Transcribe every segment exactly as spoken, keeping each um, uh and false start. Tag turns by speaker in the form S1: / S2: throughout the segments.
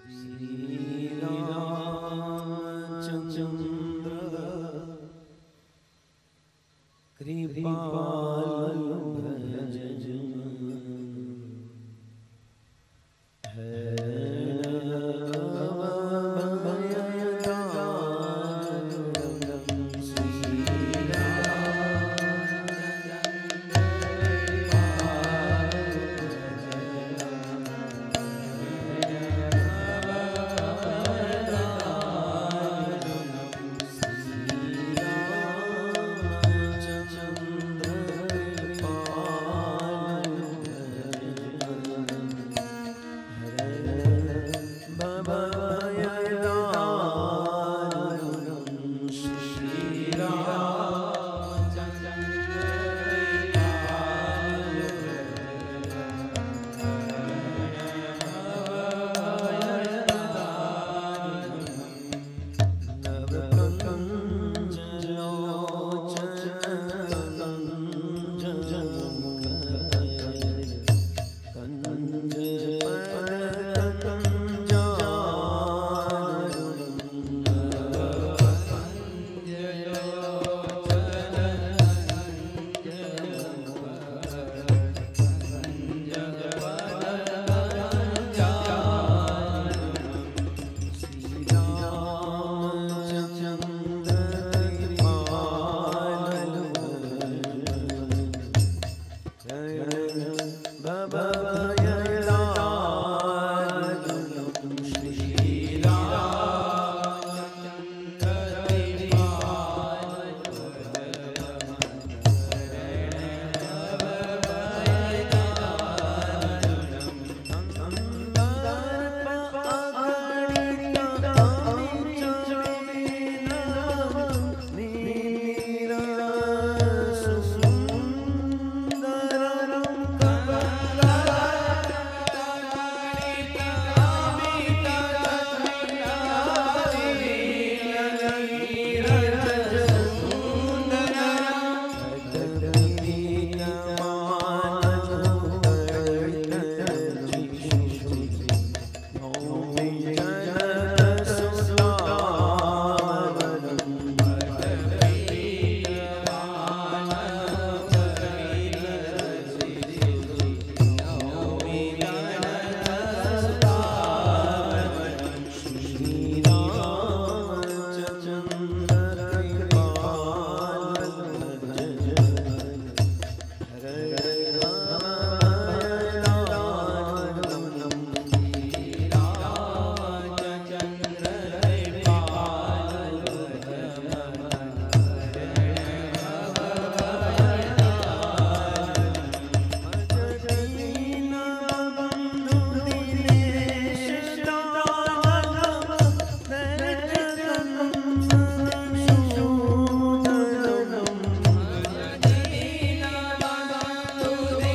S1: To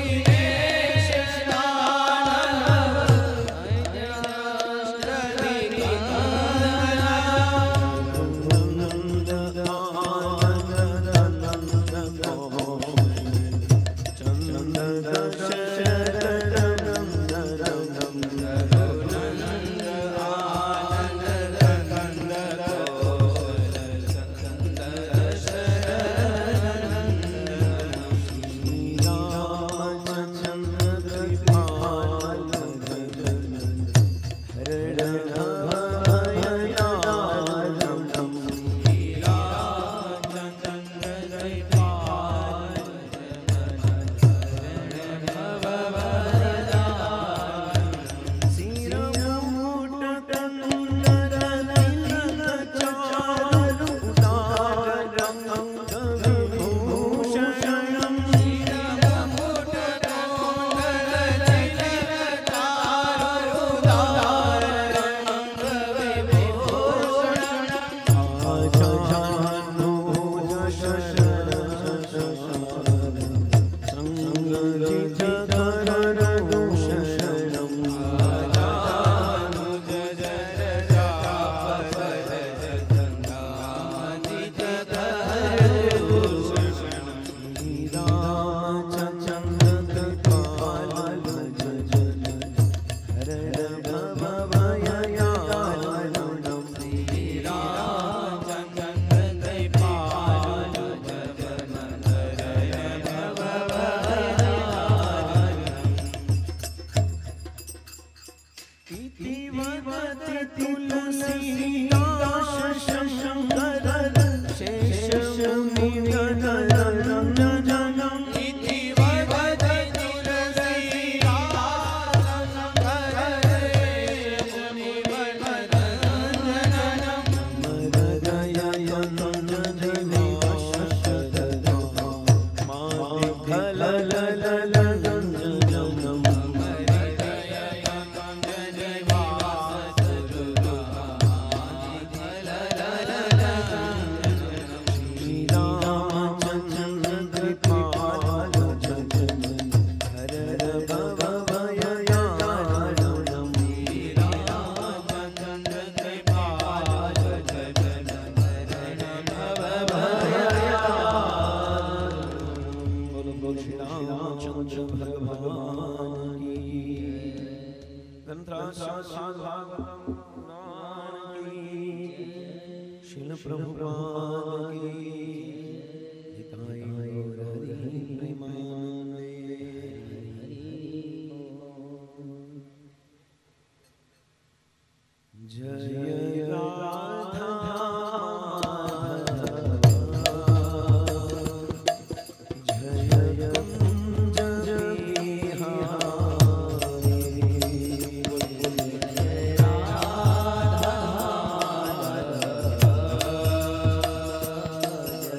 S1: जय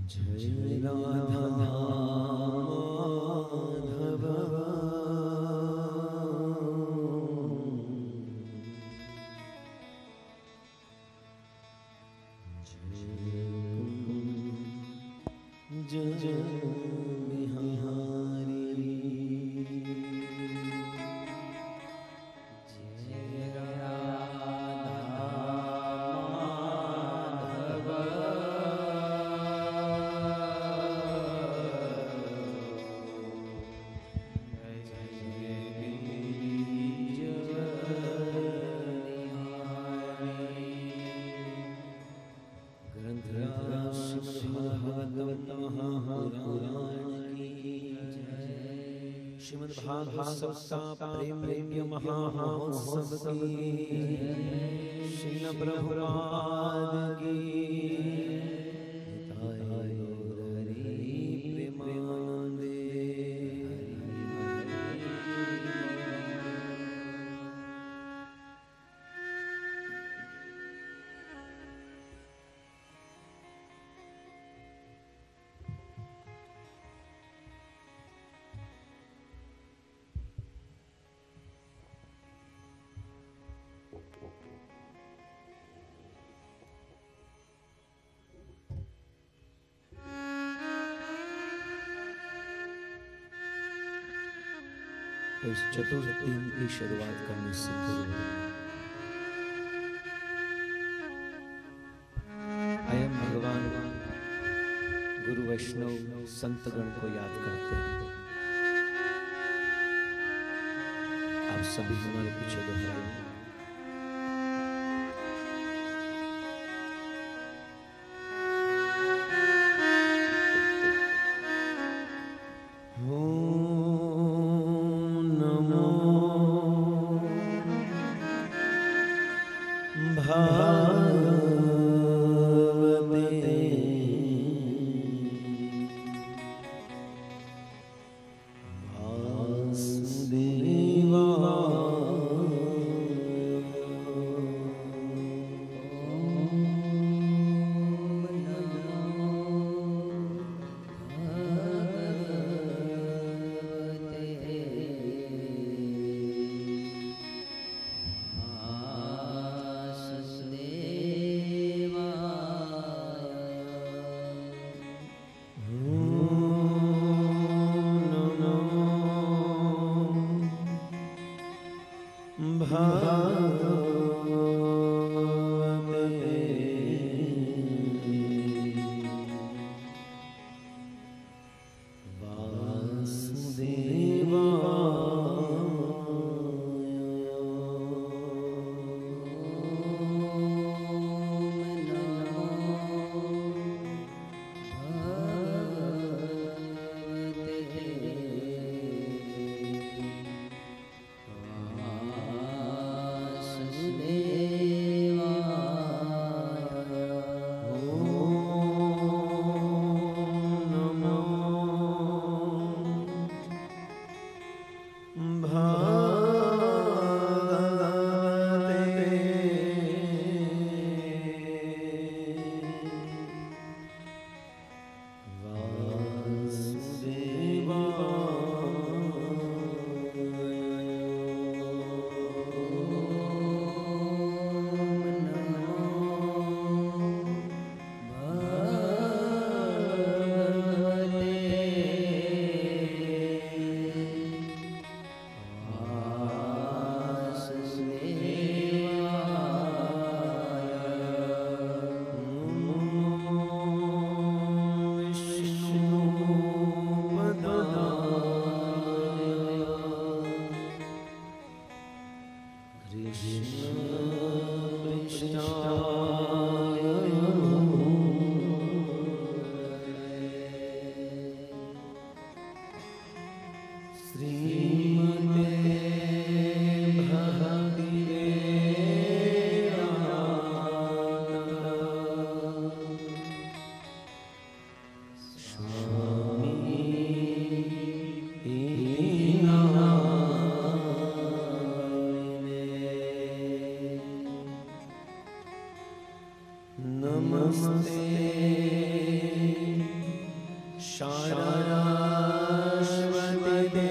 S1: जय राधा माधव जय जय बिहारी श्रीमद् भागवत कथा प्रेम प्रेम्य महामहोत्सव की श्रील प्रभुपाद की इस चतुर्थ दिन की शुरुआत करने से पूर्व अयम भगवान गुरु वैष्णव संतगण को याद करते हैं। आप सभी हमारे पीछे दोहराइए। शाश्वती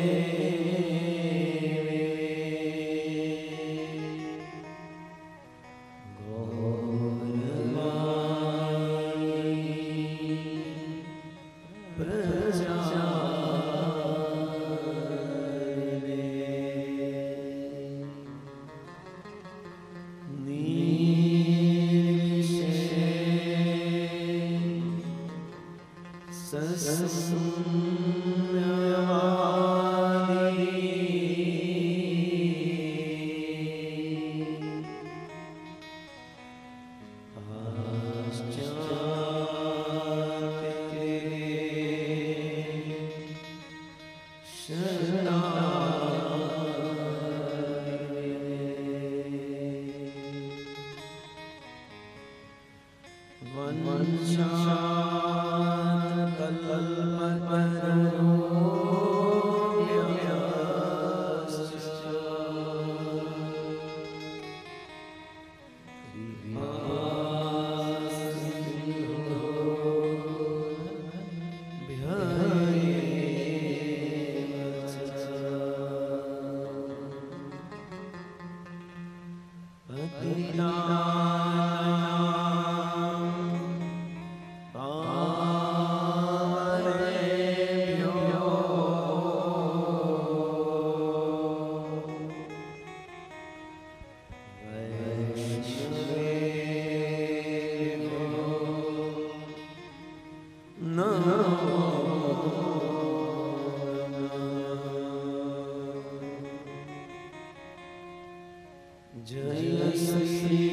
S1: जय श्री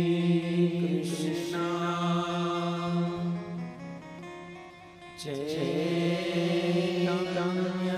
S1: कृष्ण चैतन्य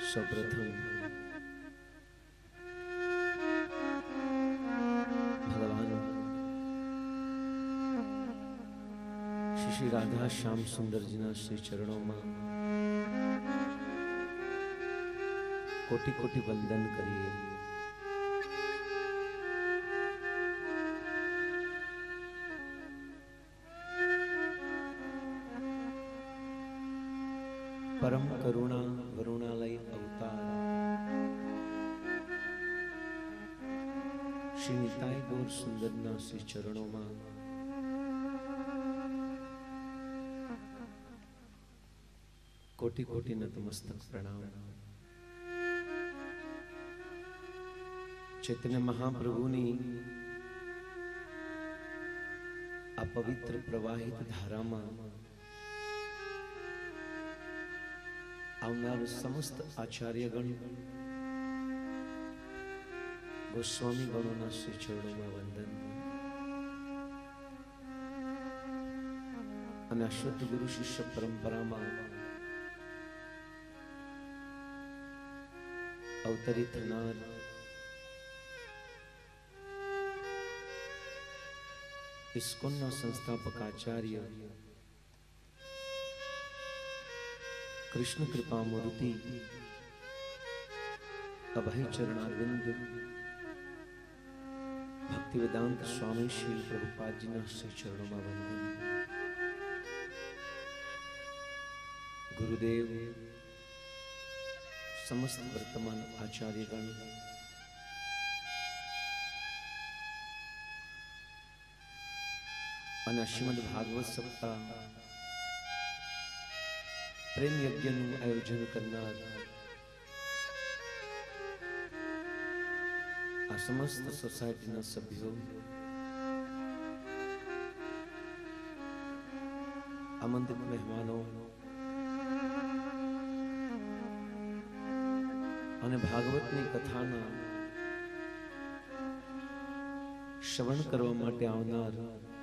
S1: સૌપ્રથમ ભગવાન શ્રી શ્રી રાધા શ્યામ સુંદરજીના શ્રી ચરણોમાં કોટી કોટી વંદન કરીએ. परम करुणा वरुणालय अवतार श्री निताय गौर सुंदरना श्री चरणों में कोटि कोटि नतमस्तक प्रणाम. चैतन्य महाप्रभुनी आ पवित्र प्रवाहित धारा में आवनार समस्त आचार्यगण गोस्वामी गणों श्री चरणों में वंदन અને શુદ્ધ ગુરુ શિષ્ય પરંપરામાં અવતરિત થનાર ઇસ્કોનના સંસ્થાપક આચાર્ય कृष्ण कृपा मूर्ति अभय चरणारविंद भक्ति वेदांत स्वामी श्री प्रभुपाद जी ना श्री चरणों में वंदन. गुरुदेव समस्त वर्तमान आचार्यगण અને શ્રીમદ ભાગવત સપ્તાહ प्रेम यज्ञ आयोजन करनार आ समस्त सोसायटी ना सभ्यों, आमंत्रित मेहमानों અને ભાગવતની કથાના શ્રવણ કરવા માટે આવનાર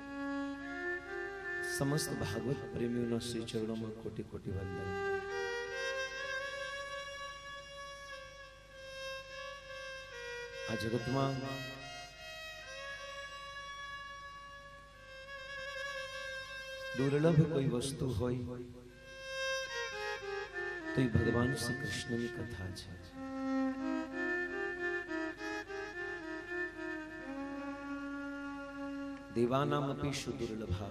S1: समस्त भागवत प्रेमियों श्री चरणों में कोटि कोटि वंदन. आ जगत में दुर्लभ कोई वस्तु होय तो ये भगवान श्री कृष्ण की कथा है. देवानामपि सुदुर्लभा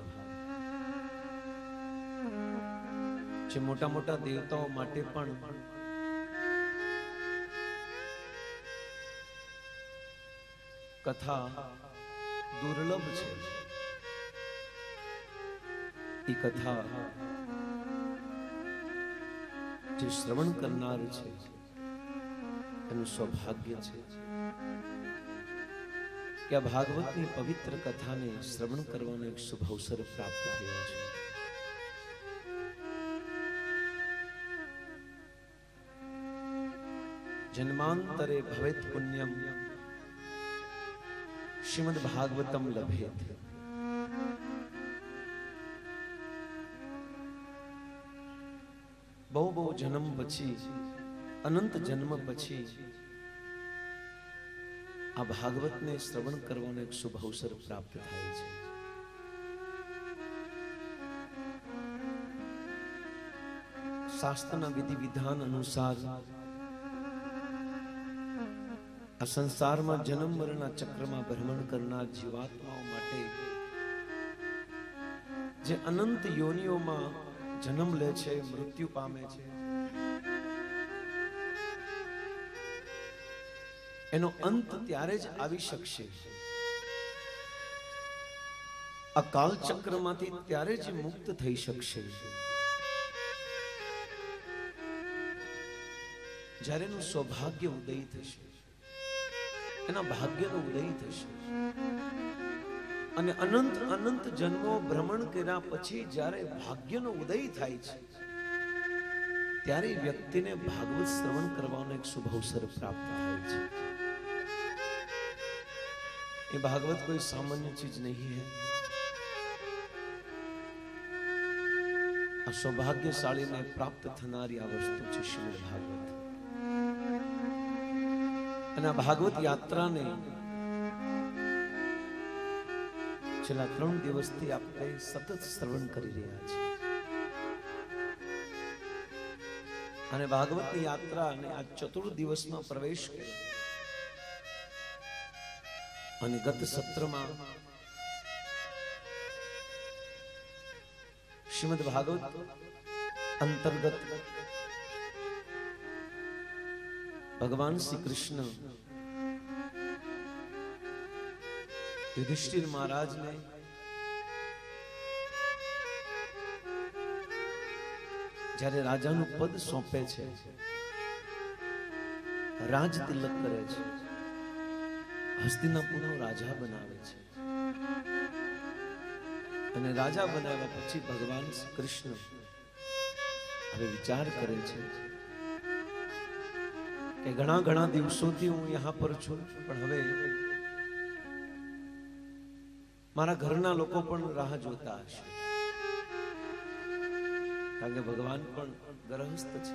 S1: જે મોટા મોટા દેવતાઓ માટે પણ કથા દુર્લભ છે. એ કથા જે શ્રવણ કરનાર છે એનું સૌભાગ્ય છે કે આ ભાગવતની પવિત્ર કથાને શ્રવણ કરવાનો એક શુભ અવસર પ્રાપ્ત થયો છે. जन्मांतरे भवेत् पुण्यम श्रीमद् भागवतम लभेत. बहु बहु जन्म पछी अनंत जन्म पछी आ भागवत ने श्रवण करवानो एक शुभ अवसर प्राप्त थाय छे. शास्त्रना विधि विधान अनुसार आ संसार में जन्म मरण चक्र में भ्रमण करना जीवात्माओं माटे जे अनंत योनियों में जन्म ले छे, मृत्यु पामे छे, एनो अंत त्यारे ज आवी शकशे. आ काल चक्र मांथी त्यारे ज मुक्त थई शकशे ज्यारे नु सौभाग्य उदय थशे, एना भाग्यनो उदय थशे. અને અનંત અનંત જન્મો ભ્રમણ કર્યા પછી જ્યારે ભાગ્યનો ઉદય થાય છે ત્યારે વ્યક્તિને ભાગવત શ્રવણ કરવાનો એક શુભ અવસર પ્રાપ્ત થાય છે. ये भागवत कोई सामान्य चीज नहीं है. सौभाग्यशाली ने प्राप्त थनारी आ वस्तु है श्रीमद् भागवत. અને આ ભાગવત યાત્રાને છેલ્લા ત્રણ દિવસથી આપણે સતત શ્રવણ કરી રહ્યા છીએ. અને ભાગવતની યાત્રા અને આ ચતુર્થ દિવસમાં પ્રવેશ કર્યો. અને ગત સત્રમાં શ્રીમદ ભાગવત અંતર્ગત ભગવાન શ્રી કૃષ્ણ યુધિષ્ઠિર મહારાજને જ્યારે રાજાનું પદ સોંપે છે, રાજ તિલક કરે છે, હસ્તિનાપુરનો રાજા બનાવે છે. અને રાજા બનાવ્યા પછી ભગવાન શ્રી કૃષ્ણ હવે વિચાર કરે છે કે ઘણા ઘણા દિવસોથી હું यहाँ પર છું, પણ હવે મારા ઘરના લોકો પણ રાહ જોતા હશે, કારણ કે ભગવાન પણ ગૃહસ્થ છે.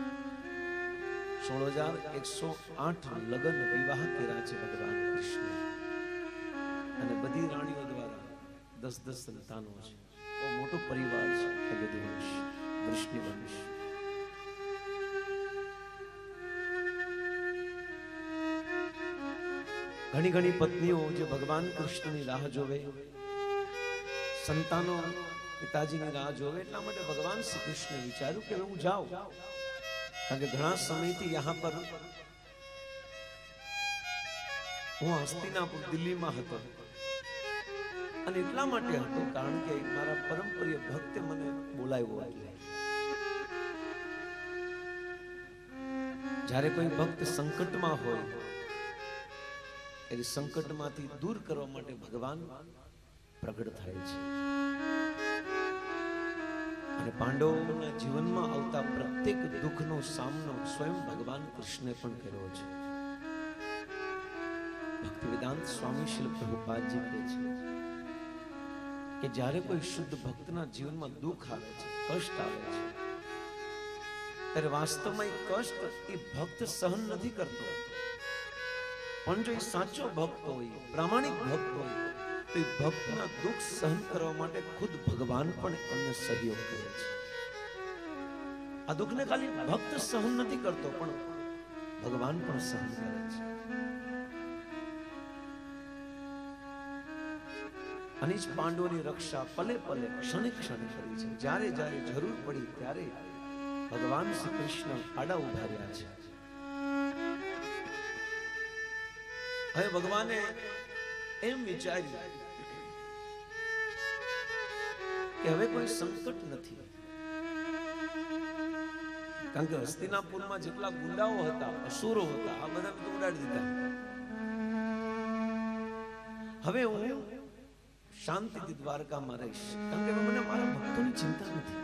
S1: સોળ હજાર એકસો આઠ લગ્ન વિવાહ કર્યા છે ભગવાન કૃષ્ણ, અને બધી રાણીઓ દ્વારા દસ દસ સંતાનો છે. બહુ મોટો પરિવાર છે યદુવંશ, વૃષ્ણિવંશ. ઘણી ઘણી પત્નીઓ જે ભગવાન કૃષ્ણની રાહ જોવે, સંતાનો પિતાજીની રાહ જોવે, એટલા માટે ભગવાન શ્રી કૃષ્ણે વિચાર્યું કે હું જાઉં, કારણ કે ઘણા સમયથી यहाँ પર હું હસ્તિનાપુર દિલ્હીમાં હતો. અને એટલા માટે હતો કારણ કે મારા પરમ પ્રિય ભક્તે મને બોલાવ્યો. એટલે જ્યારે કોઈ ભક્ત સંકટમાં હોય, એ સંકટમાંથી દૂર કરવા માટે ભગવાન પ્રગટ થાય છે. અને પાંડવોના જીવનમાં આવતા પ્રત્યેક દુઃખનો સામનો સ્વયં ભગવાન કૃષ્ણે પણ કર્યો છે. ભક્તિવેદાંત સ્વામી શીલ પ્રભુપાદજી કહે છે કે જ્યારે કોઈ શુદ્ધ ભક્તના જીવનમાં દુઃખ આવે છે, કષ્ટ આવે છે, ત્યારે વાસ્તવમાં એ કષ્ટ એ ભક્ત સહન નથી કરતો, પણ જો એ સાચો ભક્ત હોય, પ્રામાણિક ભક્ત હોય, તો એ ભક્તના દુઃખ સહન કરવા માટે ખુદ ભગવાન પણ એમને સહયોગ કરે છે. આ દુઃખને ખાલી ભક્ત સહન નથી કરતો, પણ ભગવાન પણ સહન કરે છે. અને જ પાંડવોની રક્ષા પલે પલે ક્ષણે ક્ષણે કરી છે. જ્યારે જ્યારે જરૂર પડી ત્યારે ભગવાન શ્રી કૃષ્ણ આડા ઉભા રહ્યા છે. હવે ભગવાને એમ વિચાર્યું કે હવે કોઈ સંકટ નથી, કારણ કે હસ્તિનાપુરમાં જેટલા ગુંડાઓ હતા, અસુરો હતા, આ બધા તો ઉડાડી દીધા. હવે હું શાંતિથી દ્વારકામાં રહીશ, કારણ કે મને મારા ભક્તોની ચિંતા નથી.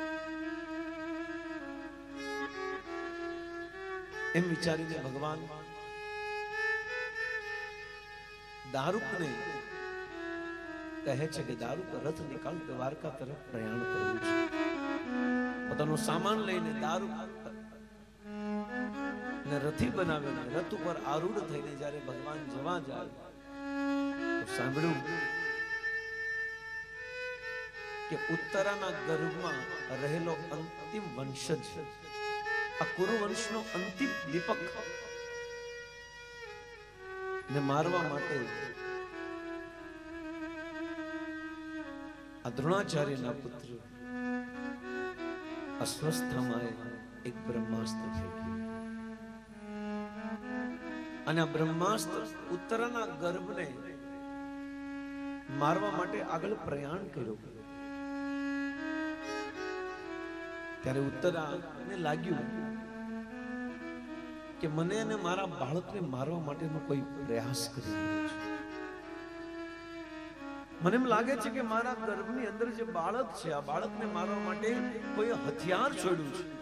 S1: એમ વિચારીને ભગવાન દારૂકને કહે છે કે દારૂક રથ નિકાલ, દ્વારકા તરફ પ્રયાણ કરવું છે. પોતાનો સામાન લઈને દારૂક ને રથી બનાવીને રથ ઉપર આરૂઢ થઈને જ્યારે ભગવાન જવા જાય તો સાંભળ્યું કે ઉત્તરાના ગર્ભમાં રહેલો અંતિમ વંશજ, આ કુરુ વંશનો અંતિમ દીપક ને મારવા માટે આ દ્રોણાચાર્યના પુત્ર અશ્વસ્થામાએ એક બ્રહ્માસ્ત્ર ફેંક્યું. અને આ બ્રહ્માસ્ત્ર ઉત્તરાના ગર્ભને મારવા માટે આગળ પ્રયાણ કર્યું. ત્યારે ઉત્તરાને લાગ્યું કે મને અને મારા બાળકને મારવા માટેનો કોઈ પ્રયાસ કરી રહ્યો છે. મને એમ લાગે છે કે મારા ગર્ભની અંદર જે બાળક છે, આ બાળકને મારવા માટે કોઈ હથિયાર છોડ્યું છે.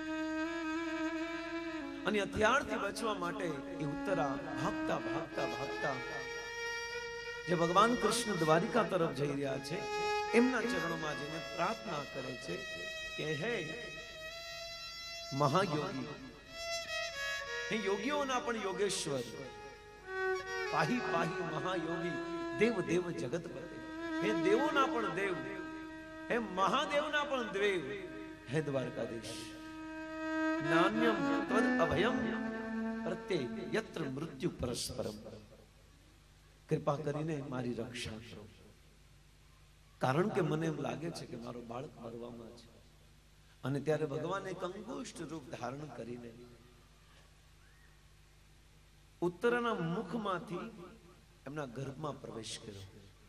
S1: અને હથિયારથી બચવા માટે એ ઉત્તરા ભાગતા ભાગતા ભાગતા જે ભગવાન કૃષ્ણ દ્વારિકા તરફ જઈ રહ્યા છે, એમના ચરણોમાં જઈને પ્રાર્થના કરે છે કે હે મહાયોગી હે યોગીઓના પણ યોગેશ્વર, પાહી પાહી મહાયોગી, દેવ દેવ જગતપતિ, હે દેવોના પણ દેવ, હે મહાદેવના પણ દેવ, હે દ્વારકાધીશ. નાન્યમ ત્વદ અભયમ પ્રત્યે યત્ર મૃત્યુ પરસ્પરમ. કૃપા કરીને મારી રક્ષા કરો, કારણ કે મને એમ લાગે છે કે મારો બાળક મરવામાં છે. અને ત્યારે ભગવાને એક અંગુષ્ઠ રૂપ ધારણ કરીને ઉત્તરના મુખમાંથી એમના ગર્ભમાં પ્રવેશ કર્યો.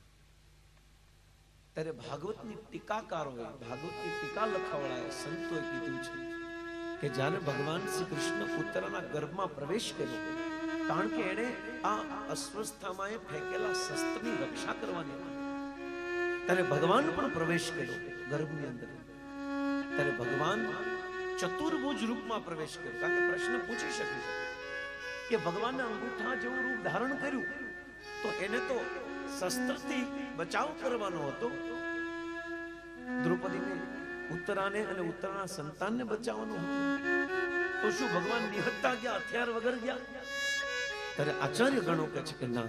S1: ત્યારે ભાગવતની ટીકાકારોએ, ભાગવતની ટીકા લખાવડાએ સંતોએ કીધું છે કે જ્યારે ભગવાન શ્રી કૃષ્ણ ઉત્તરના ગર્ભમાં પ્રવેશ કર્યો, કારણ કે એણે આ અસ્વસ્થામાં ફેંકેલા શસ્ત્રની રક્ષા કરવાની, ત્યારે ભગવાન પણ પ્રવેશ કર્યો ગર્ભની અંદર. ત્યારે ભગવાન ચતુર્ભુજ રૂપમાં પ્રવેશ કર્યો. કારણ કે પ્રશ્ન પૂછી શકે કે ભગવાનને અંગૂઠા જેવું રૂપ ધારણ કર્યું તો એને તો શસ્ત્રથી બચાવ કરવાનો હતો, દ્રૌપદીને, ઉત્તરાને અને ઉત્તરાના સંતાનને બચાવવાનું હતું. તો શું ભગવાન નિહત્તા ગયા, હથિયાર વગર ગયા? ત્યારે આચાર્ય ગણો કહે છે કે ના,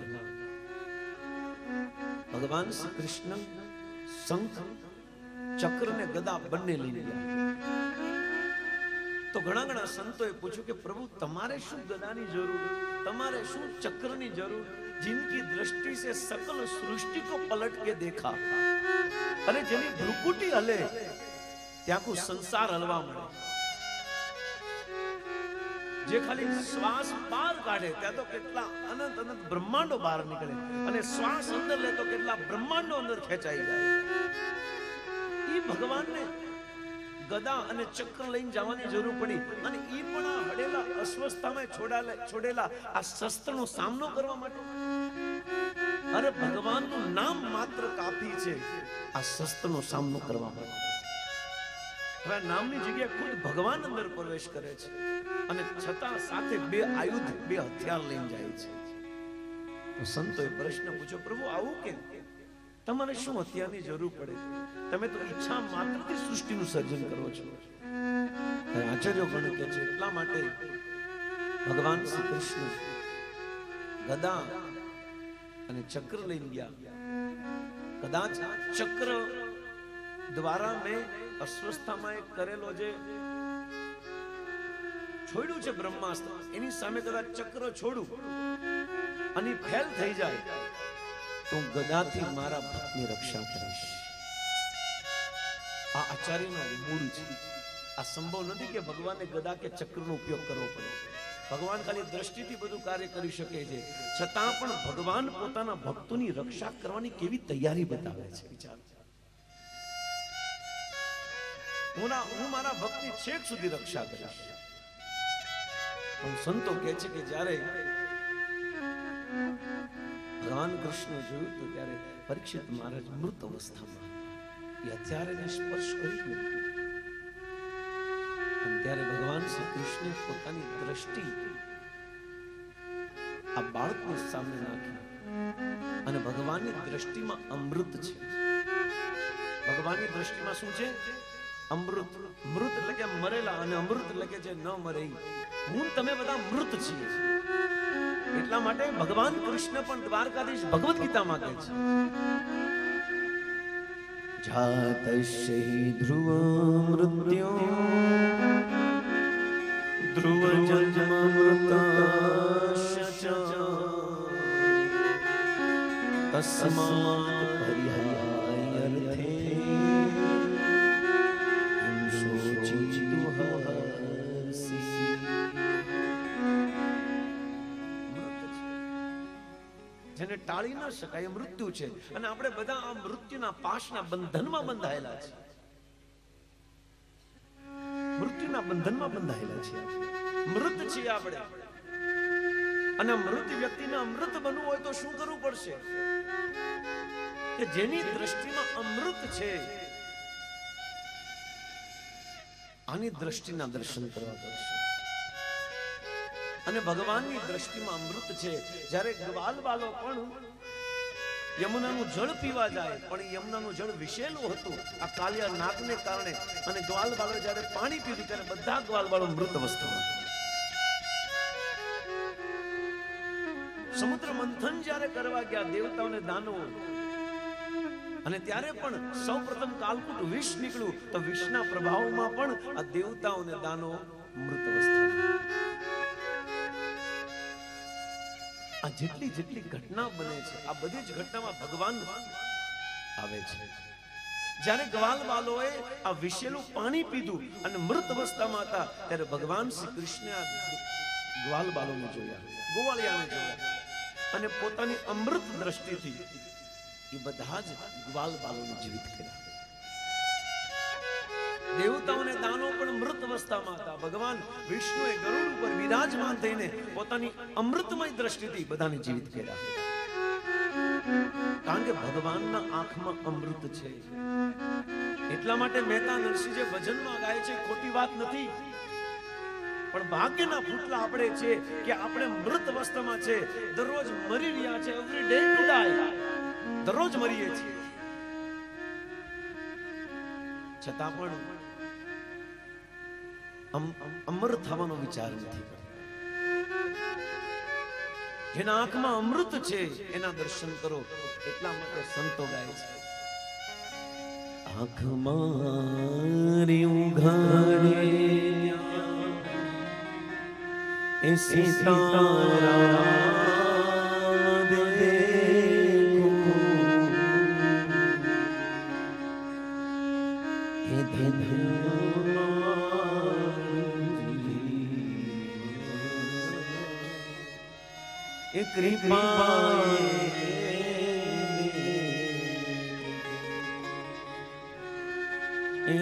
S1: ભગવાન શ્રી કૃષ્ણ શંખ, ચક્ર ને ગદા બંને લઈ ગયા. તો ઘણા ઘણા સંતોએ પૂછ્યું કે પ્રભુ તમારે શું ગદાની જરૂર, તમારે શું ચક્રની જરૂર? जिनकी दृष्टि से सकल सृष्टि को पलट के देखा, अरे જેની ભ્રુકુટી હલે ત્યાં કો સંસાર હલવા મળે, જે ખાલી શ્વાસ બહાર કાઢે ત્યાં તો કેટલા અનંત અનંત બ્રહ્માંડો બહાર નીકળે, અને શ્વાસ અંદર લે તો કેટલા બ્રહ્માંડો અંદર ખેંચાઈ જાય. એ ભગવાનને ગદા અને ચક્ર લઈને જવાની જરૂર પડી, અને એ પણ આ હડેલા અસ્વસ્થતામાં છોડાયેલા છોડેલા આ શસ્ત્રનો સામનો કરવા માટે. અરે ભગવાનનું નામ માત્ર કાફી છે આ શસ્ત્રનો સામનો કરવા માટે. હવે નામની જગ્યાએ ખુદ ભગવાન અંદર પ્રવેશ કરે છે, અને છતાં સાથે બે આયુધ, બે હથિયાર લઈને જાય છે. તો સંતોએ પ્રશ્ન પૂછ્યો, પ્રભુ આવું કેમ? તમારે શું હથિયારની જરૂર પડે? તમે તો ઈચ્છા માત્રથી સૃષ્ટિનું સર્જન કરો છો. આચાર્યો ગણ કે છે એટલા માટે ભગવાન શ્રી કૃષ્ણ ગદા અને ચક્ર લઈને ગયા. કદાચ ચક્ર દ્વારા મેં અસ્વસ્થતામાં કરેલો જે છોડ્યું છે બ્રહ્માસ્ત્ર, એની સામે કદાચ ચક્ર છોડું અને ફેલ થઈ જાય તો ગદાથી મારા ભક્તની રક્ષા કરીશ. આ આચાર્યનો મૂળ છે. આ સંભવ નથી કે ભગવાનને ગદા કે ચક્રનો ઉપયોગ કરવો પડે. ભગવાન ખાલી દ્રષ્ટિથી બધું કાર્ય કરી શકે છે, છતાં પણ ભગવાન પોતાના ભક્તોની રક્ષા કરવાની કેવી તૈયારી બતાવે છે. વિચાર, હું મારા ભક્તની છેક સુધી રક્ષા કરીશ. પણ સંતો કહે છે કે જ્યારે ભગવાન કૃષ્ણ જોયું તો ત્યારે પરીક્ષિત મહારાજ મૃત અવસ્થામાં એ હથિયારને સ્પર્શ કર્યું, અને ત્યારે ભગવાન શ્રી કૃષ્ણે પોતાની દ્રષ્ટિ આ બાળકની સામે નાખી, અને ભગવાનની દ્રષ્ટિમાં અમૃત છે. ભગવાનની દ્રષ્ટિમાં શું છે? અમૃત. મૃત એટલે કે મરેલા, અને અમૃત એટલે કે જે ન મરે. હું તમે બધા મૃત છીએ. એટલા માટે ભગવાન કૃષ્ણ પણ દ્વારકાધીશ ભગવદ ગીતામાં કહે છે, જાતસ્ય ધ્રુવ મૃત્યો ધ્રુવ જન્મ મૃતસ્ય તસ્માત પરિહાયર્થે જેને ટાળી ન શકાય, મૃત્યુ છે. અને આપણે બધા આ મૃત્યુના પાશના બંધનમાં બંધાયેલા છે. મૃત્યુના બંધનમાં બંધાયેલા છે. મૃત છીએ આપણે, અને મૃત વ્યક્તિને અમૃત બનવું હોય તો શું કરવું પડશે? કે જેની દ્રષ્ટિમાં અમૃત છે આની દ્રષ્ટિના દર્શન કરવા પડશે. અને ભગવાનની દ્રષ્ટિમાં અમૃત છે. જ્યારે ગ્વાલ બાલો પણ યમુનાનું જળ પીવા જાય, પણ યમુનાનું જળ વિશેલું હતું આ કાલિયા નાગને કારણે, અને ગ્વાલ બાલો જ્યારે પાણી પીધું ત્યારે બધા ગ્વાલ બાલો મૃત અવસ્થામાં. સમુદ્ર મંથન જ્યારે કરવા ગયા દેવતાઓને દાનવો, અને ત્યારે પણ સૌપ્રથમ કાલકૂટ વિષ નીકળ્યું, તો વિષના પ્રભાવમાં પણ આ દેવતાઓને દાનો મૃત અવસ્થામાં. આ જેટલી જેટલી ઘટના બને છે, આ બધી જ ઘટનામાં ભગવાન આવે છે. જ્યારે ગ્વાલ બાલોએ આ વિષેલું પાણી પીધું અને મૃત અવસ્થામાં હતા, ત્યારે ભગવાન શ્રી કૃષ્ણે આ ગ્વાલ બાલોને જોયા, ગોવાળિયાને જોયા, અને પોતાની અમૃત દ્રષ્ટિથી એ બધા જ ગ્વાલ બાલોને જીવિત કર્યા. દેવતાઓને દાનો પણ મૃત અવસ્થામાં હતા. ભગવાન વિષ્ણુએ ગરુડ ઉપર વિરાજમાન થઈને પોતાની અમૃતમય દ્રષ્ટિથી બધાને જીવિત કર્યા. કારણ કે ભગવાનના આંખમાં અમૃત છે. એટલા માટે મહેતા નરસિંહ જે ભજનમાં ગાય છે, ખોટી વાત નથી, પણ ભાગ્યના ફૂટલા આપણે છે કે આપણે મૃત અવસ્થામાં છે, દરરોજ મરી રહ્યા છે, એવરી ડે ટુ ડાય, દરરોજ મરીએ છીએ, છતાં પણ અમર થવાનો વિચાર નથી. જેના આંખમાં અમૃત છે એના દર્શન કરો. એટલા માટે સંતો ગાય છે, આંખમાં ઉઘાડે એ સીતારા એ કૃપા એ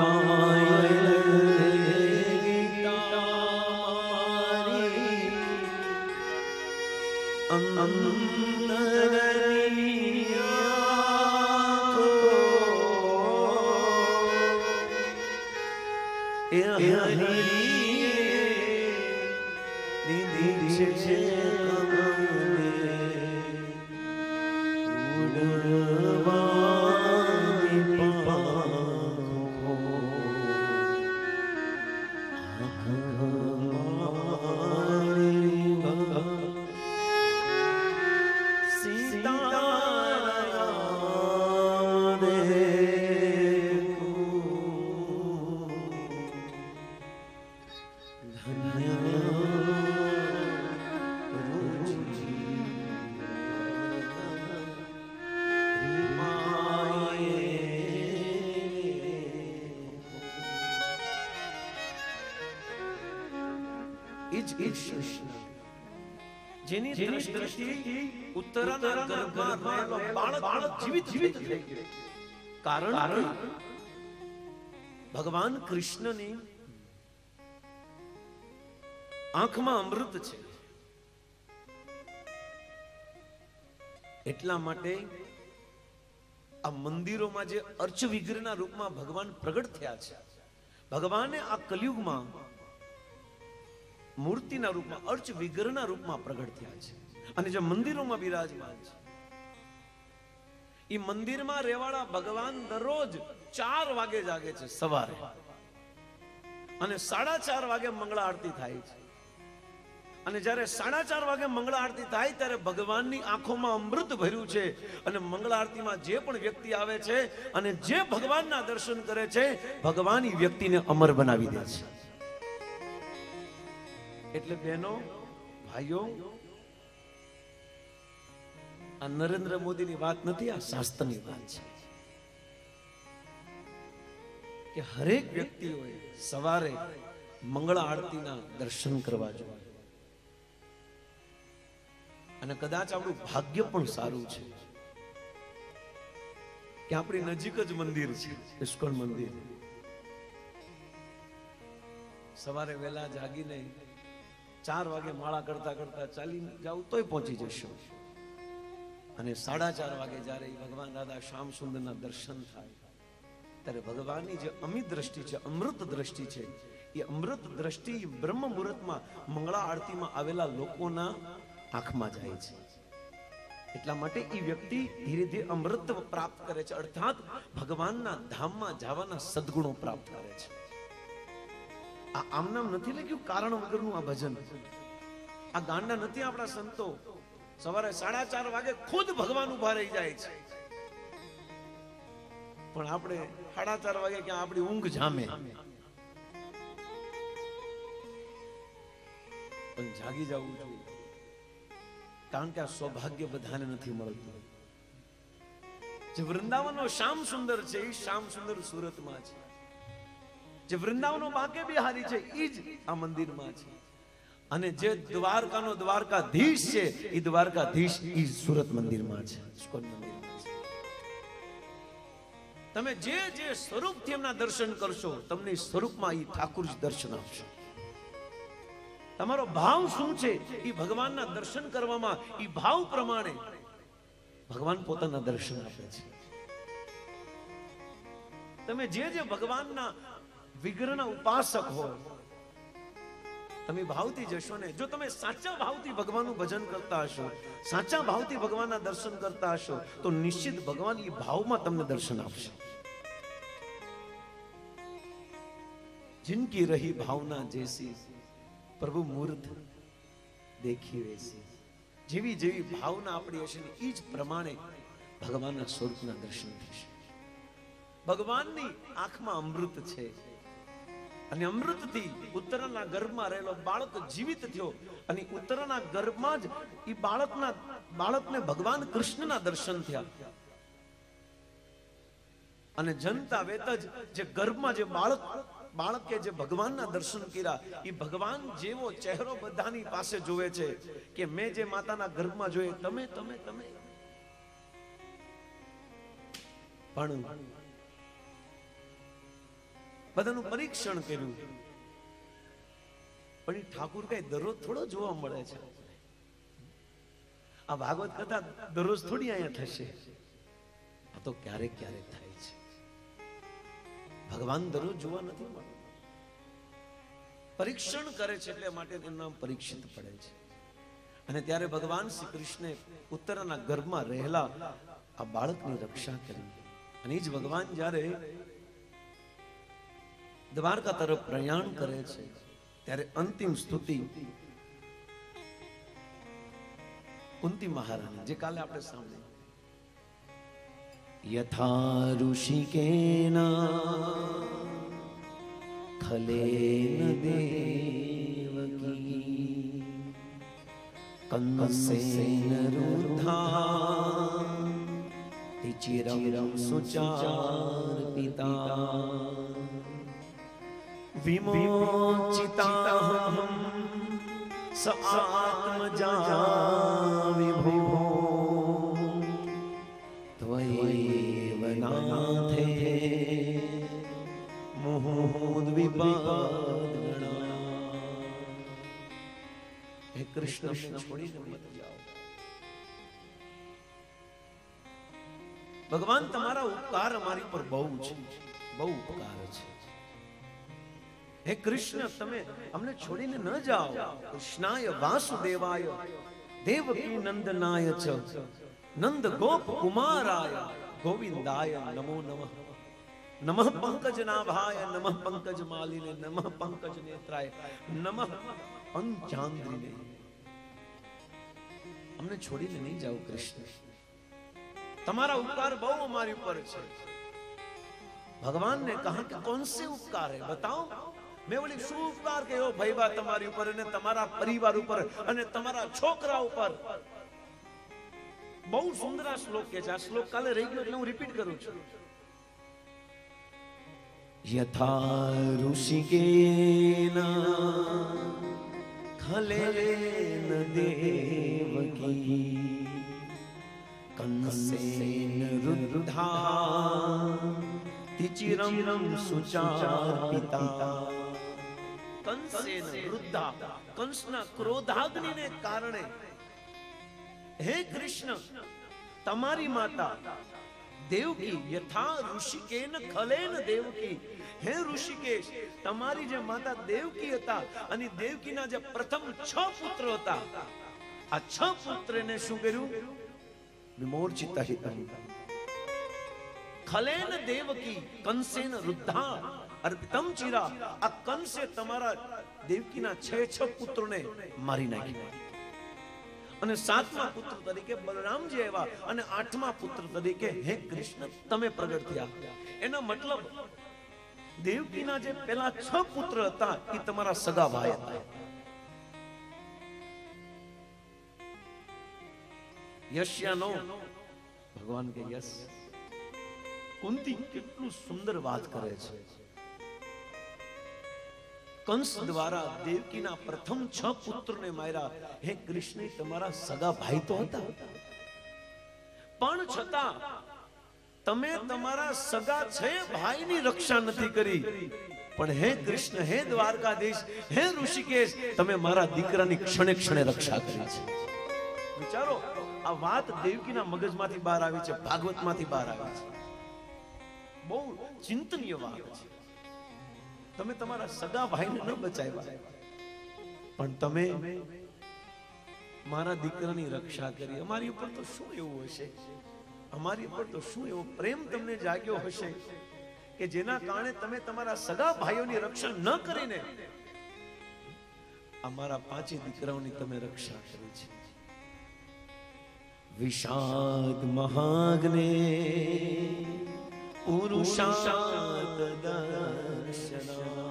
S1: જેની દ્રષ્ટિ ઉત્તરાના ગર્ભમાં રહેલો બાળક જીવિત જીવિત થઈ ગયો. કારણ ભગવાન કૃષ્ણની આંખમાં અમૃત છે. એટલા માટે આ મંદિરોમાં જે અર્ચ વિગ્રહના રૂપમાં ભગવાન પ્રગટ થયા છે, ભગવાને આ કલયુગમાં મૂર્તિના રૂપમાં અર્ચ વિગ્રહના રૂપમાં પ્રગટ થયા છે. અને જે મંદિરોમાં બિરાજમાન છે, એ મંદિરમાં રહેવાળા ભગવાન દરરોજ ચાર વાગે જાગે છે સવારે, અને સાડા ચાર વાગે મંગળા આરતી થાય છે. અને જ્યારે સાડા ચાર વાગે મંગળા આરતી થાય ત્યારે ભગવાનની આંખોમાં અમૃત ભર્યું છે. અને મંગળા આરતીમાં જે પણ વ્યક્તિ આવે છે અને જે ભગવાનના દર્શન કરે છે, ભગવાન એ વ્યક્તિને અમર બનાવી દે છે. એટલે બહેનો, ભાઈઓ, આ નરેન્દ્ર મોદીની વાત નથી, આ શાસ્ત્રની વાત છે કે હરેક વ્યક્તિઓએ સવારે મંગળા આરતીના દર્શન કરવા જોઈએ. અને કદાચ આપણું ભાગ્ય પણ સારું છે કે આપણી નજીક જ મંદિર છે, ઇસ્કોન મંદિર. સવારે વહેલા જાગીને ચાર વાગે માળા કરતા કરતા ચાલી જાવ તોય પહોંચી જશો. અને સાડા ચાર વાગે જયારે ભગવાન રાધા શ્યામ સુંદરના દર્શન થાય, ત્યારે ભગવાનની જે અમિત દ્રષ્ટિ છે, અમૃત દ્રષ્ટિ છે, એ અમૃત દ્રષ્ટિ બ્રહ્મ મુહૂર્તમાં મંગળા આરતીમાં આવેલા લોકોના આંખમાં જાય છે. એટલા માટે એ વ્યક્તિ ધીરે ધીરે અમૃત પ્રાપ્ત કરે છે, અર્થાત ભગવાનના ધામમાં જવાના સદગુણો પ્રાપ્ત કરે છે. આ આમ નામ નથી લખ્યું કારણ વગરનું આ ભજન. આ ગાંડા નથી આપણા સંતો સવારે સાડા ચાર વાગે ખુદ ભગવાન ઉભા રહી જાય છે, પણ આપણે સાડા ચાર વાગે ક્યાં આપણી ઊંઘ જામે, પણ જાગી જવું જોઈએ, કારણ કે આ સૌભાગ્ય બધાને નથી મળતું. જે વૃંદાવનનો શ્યામ સુંદર છે એ શ્યામ સુંદર સુરતમાં છે, જે વૃંદાવનો બાકે બિહારી છે એ જ આ મંદિરમાં છે, અને જે દ્વારકાનો દ્વારકાધીશ છે એ દ્વારકાધીશ એ સુરત મંદિરમાં છે, ઇસ્કોન મંદિરમાં છે. તમે જે જે સ્વરૂપથી એમના દર્શન કરશો તમને સ્વરૂપમાં એ ઠાકુર જ દર્શન આપશે. તમારો ભાવ શું છે એ ભગવાનના દર્શન કરવામાં એ ભાવ પ્રમાણે ભગવાન પોતાના દર્શન આપે છે. તમે જે જે ભગવાનના વિગ્રહના ઉપાસક હોય તમે ભાવથી જશો ને, જો તમે સાચા ભાવથી ભગવાનનું ભજન કરતા હશો, સાચા ભાવથી ભગવાનના દર્શન કરતા હશો, તો નિશ્ચિત ભગવાન એ ભાવમાં તમને દર્શન આપશે. જિનકી રહી ભાવના જૈસી પ્રભુ મૂર્ત દેખી વૈસી. જેવી જેવી ભાવના આપણી હશે ને એ જ પ્રમાણે ભગવાનના સ્વરૂપના દર્શન થશે. ભગવાનની આંખમાં અમૃત છે, અને અમૃતથી ઉત્તરાના ગર્ભમાં રહેલો બાળક જીવિત થયો, અને ઉત્તરાના ગર્ભમાં જ એ બાળકના બાળકને ભગવાન કૃષ્ણના દર્શન થયા. અને જનતા વેત જ જે ગર્ભમાં જે બાળક બાળકે જે ભગવાનના દર્શન કર્યા એ ભગવાન જેવો ચહેરો બધાની પાસે જોવે છે કે મેં જે માતાના ગર્ભમાં જોયે તમે તમે તમે પણ બધાનું પરીક્ષણ કર્યું, પણ એ ઠાકુર કઈ દરરોજ થોડો જોવા મળે છે. આ ભાગવત કથા દરરોજ થોડી અહીંયા થશે, આ તો ક્યારેક ક્યારેક થાય છે. ભગવાન દરરોજ જોવા નથી મળતું, પરીક્ષણ કરે છે, એટલે માટે એનું નામ પરીક્ષિત પડે છે. અને ત્યારે ભગવાન શ્રી કૃષ્ણે ઉત્તરના ગર્ભમાં રહેલા આ બાળકની રક્ષા કરી. અને એ જ ભગવાન જ્યારે દ્વારકા તરફ પ્રયાણ કરે છે ત્યારે અંતિમ સ્તુતિ કુંતી મહારાણી, જે કાલે આપણે સાંભળી, યથા ઋષિકેના ખલેન દેવકી કંસેન રૂદ્ધા તિચિરમ સુચાર પિતા વિમોચિતાહમ સ આત્મજા વિભો ત્વયૈવ નાથે મુહુદ્વિપાદગણા. હે કૃષ્ણ છોડીને મત જાઓ. ભગવાન તમારા ઉપકાર અમારી પર બહુ છે, બહુ ઉપકાર છે. હે કૃષ્ણ તમે અમને છોડીને ન જાઓ. કૃષ્ણાય વાસુદેવાય દેવકી નંદનાય ચ નંદ ગોપ કુમારાય ગોવિંદાય નમો નમઃ. નમઃ પંકજ નાભાય નમઃ પંકજ માલિને નમઃ પંકજ નેત્રાય નમઃ પંચાંદ્રિને. અમને છોડીને નહીં જાઓ કૃષ્ણ, તમારા ઉપકાર બહુ અમારી ઉપર છે. ભગવાન ને કહા કે કौन से ઉપકાર है बताओ. મેં બોલી શું ઉપકાર કર્યો ભાઈબા તમારી ઉપર અને તમારા પરિવાર ઉપર અને તમારા છોકરા ઉપર. બહુ સુંદર શ્લોક કે છે. આ શ્લોક કાલે રહી ગયો એટલે હું રિપીટ કરું છું. યથા ઋષિકેના ખલેન દેવકી કંસેન રૂદ્ધા તિચિરમ સુચાર પિતા. કંસેન રૂદ્ધા, કંસના ક્રોધાગ્નિને કારણે હે કૃષ્ણ તમારી માતા દેવકી યથા ઋષિકેન ખલેન દેવકી. હે ઋષિકેશ તમારી જે માતા દેવકી હતા અને દેવકીના જે પ્રથમ છ પુત્ર હતા, આ છ પુત્રને શું કર્યું? વિમોર્ચિત હિતમ. ખલેન દેવકી કંસેન રૂદ્ધા અર્પિતમ ચિરા. આ કંસે તમારા દેવકીના છ છ પુત્રોને મારી નાખ્યા. અને સાતમા પુત્ર તરીકે બલરામજી આવ્યા અને આઠમા પુત્ર તરીકે હે કૃષ્ણ તમે પ્રગટ થયા. એનો મતલબ દેવકીના જે પેલા છ પુત્ર હતા એ તમારા સગા ભાઈ હતા. યશ્યાનો ભગવાન કે યસ. કુંતી કેટલું સુંદર વાત કરે છે. કંસ દ્વારા દેવકીના પ્રથમ છ પુત્રને માર્યા. હે કૃષ્ણ તમારા સગા ભાઈ તો હતા, પણ છતાં તમે તમારા સગા છે ભાઈની રક્ષા નથી કરી. પણ હે કૃષ્ણ, હે દ્વારકાધીશ, હે ઋષિકેશ, તમે મારા દીકરાની ક્ષણે ક્ષણે રક્ષા કરી છે. વિચારો, આ વાત દેવકીના મગજમાંથી બહાર આવી છે, ભાગવતમાંથી બહાર આવી છે. બહુ ચિંતનીય વાત છે. તમે તમારા સગા ભાઈને ન બચાવ્યા, પણ તમે મારા દીકરાની રક્ષા કરી. અમારી ઉપર તો શું એવું હશે, અમારી ઉપર તો શું એવો પ્રેમ તમને જાગ્યો હશે કે જેના કારણે તમે તમારા સગા ભાઈઓની રક્ષા ન કરીને અમારા પાંચે દીકરાઓની તમે રક્ષા કરી છે. વિષાદ મહાગ્ને પુરુષાર્થ દર્શના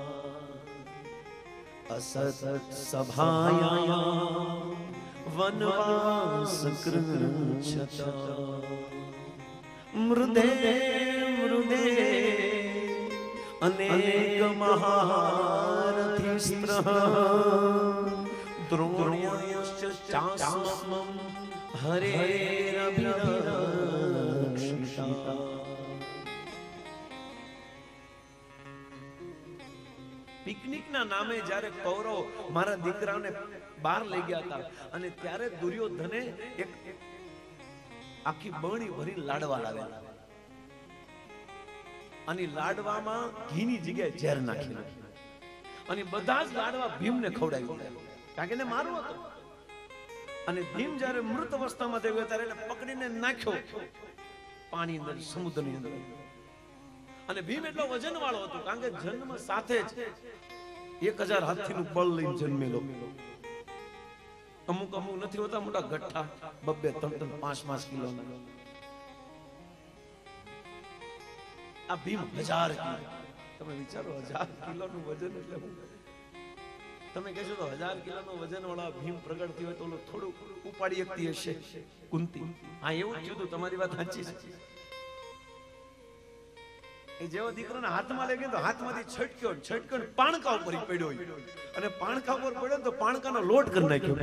S1: અસત સભાયા વનવાસ કૃચ્છતા મૃદે મૃદે અનેક મહારથી સ્ત્રઃ દ્રોણ્યશ્ચ ચાસ્મં હરેરભિરક્ષિતા. પિકનિકના નામે જ્યારે કૌરવ મારા દીકરાને બહાર લઈ ગયા હતા અને ત્યારે દુર્યોધને એક આખી બરણી ભરી લાડવા લાવ્યા અને લાડવામાં ઘીની જગ્યાએ ઝેર નાખેલું અને બધા જ લાડવા ભીમને ખવડાવી દીધા, કારણ કે એને મારવો હતો. અને ભીમ જ્યારે મૃત અવસ્થામાં થયો ત્યારે એને પકડીને નાખ્યો પાણી અંદર, સમુદ્રની અંદર. અને ભીમ એટલો વજન વાળો હતો, કારણ કે જન્મ સાથે જ એક હજાર હાથીનું બળ લઈને જન્મેલો. અમુક અમુક નથી હોતા મોટા ગઠ્ઠા, બબ્બે ત્રણ ત્રણ પાંચ પાંચ કિલો. આ ભીમ હજાર કિલો. તમે વિચારો, હજાર કિલો નું વજન એટલે હું. તમે કહેશો તો હજાર કિલો નું વજન વાળા ભીમ પ્રગટ થયો હોય તો થોડું ઉપાડી શકતી હશે કુંતી. હા, એવું જ થયું. તમારી વાત સાચી છે. એ જેવો દીકરાના હાથમાં લઈ ગયો તો હાથમાંથી છટક્યો છટક્યો પાણકા ઉપર પડ્યો અને પાણકા ઉપર પડ્યો તો પાણકાનો લોટ કરી નાખ્યો.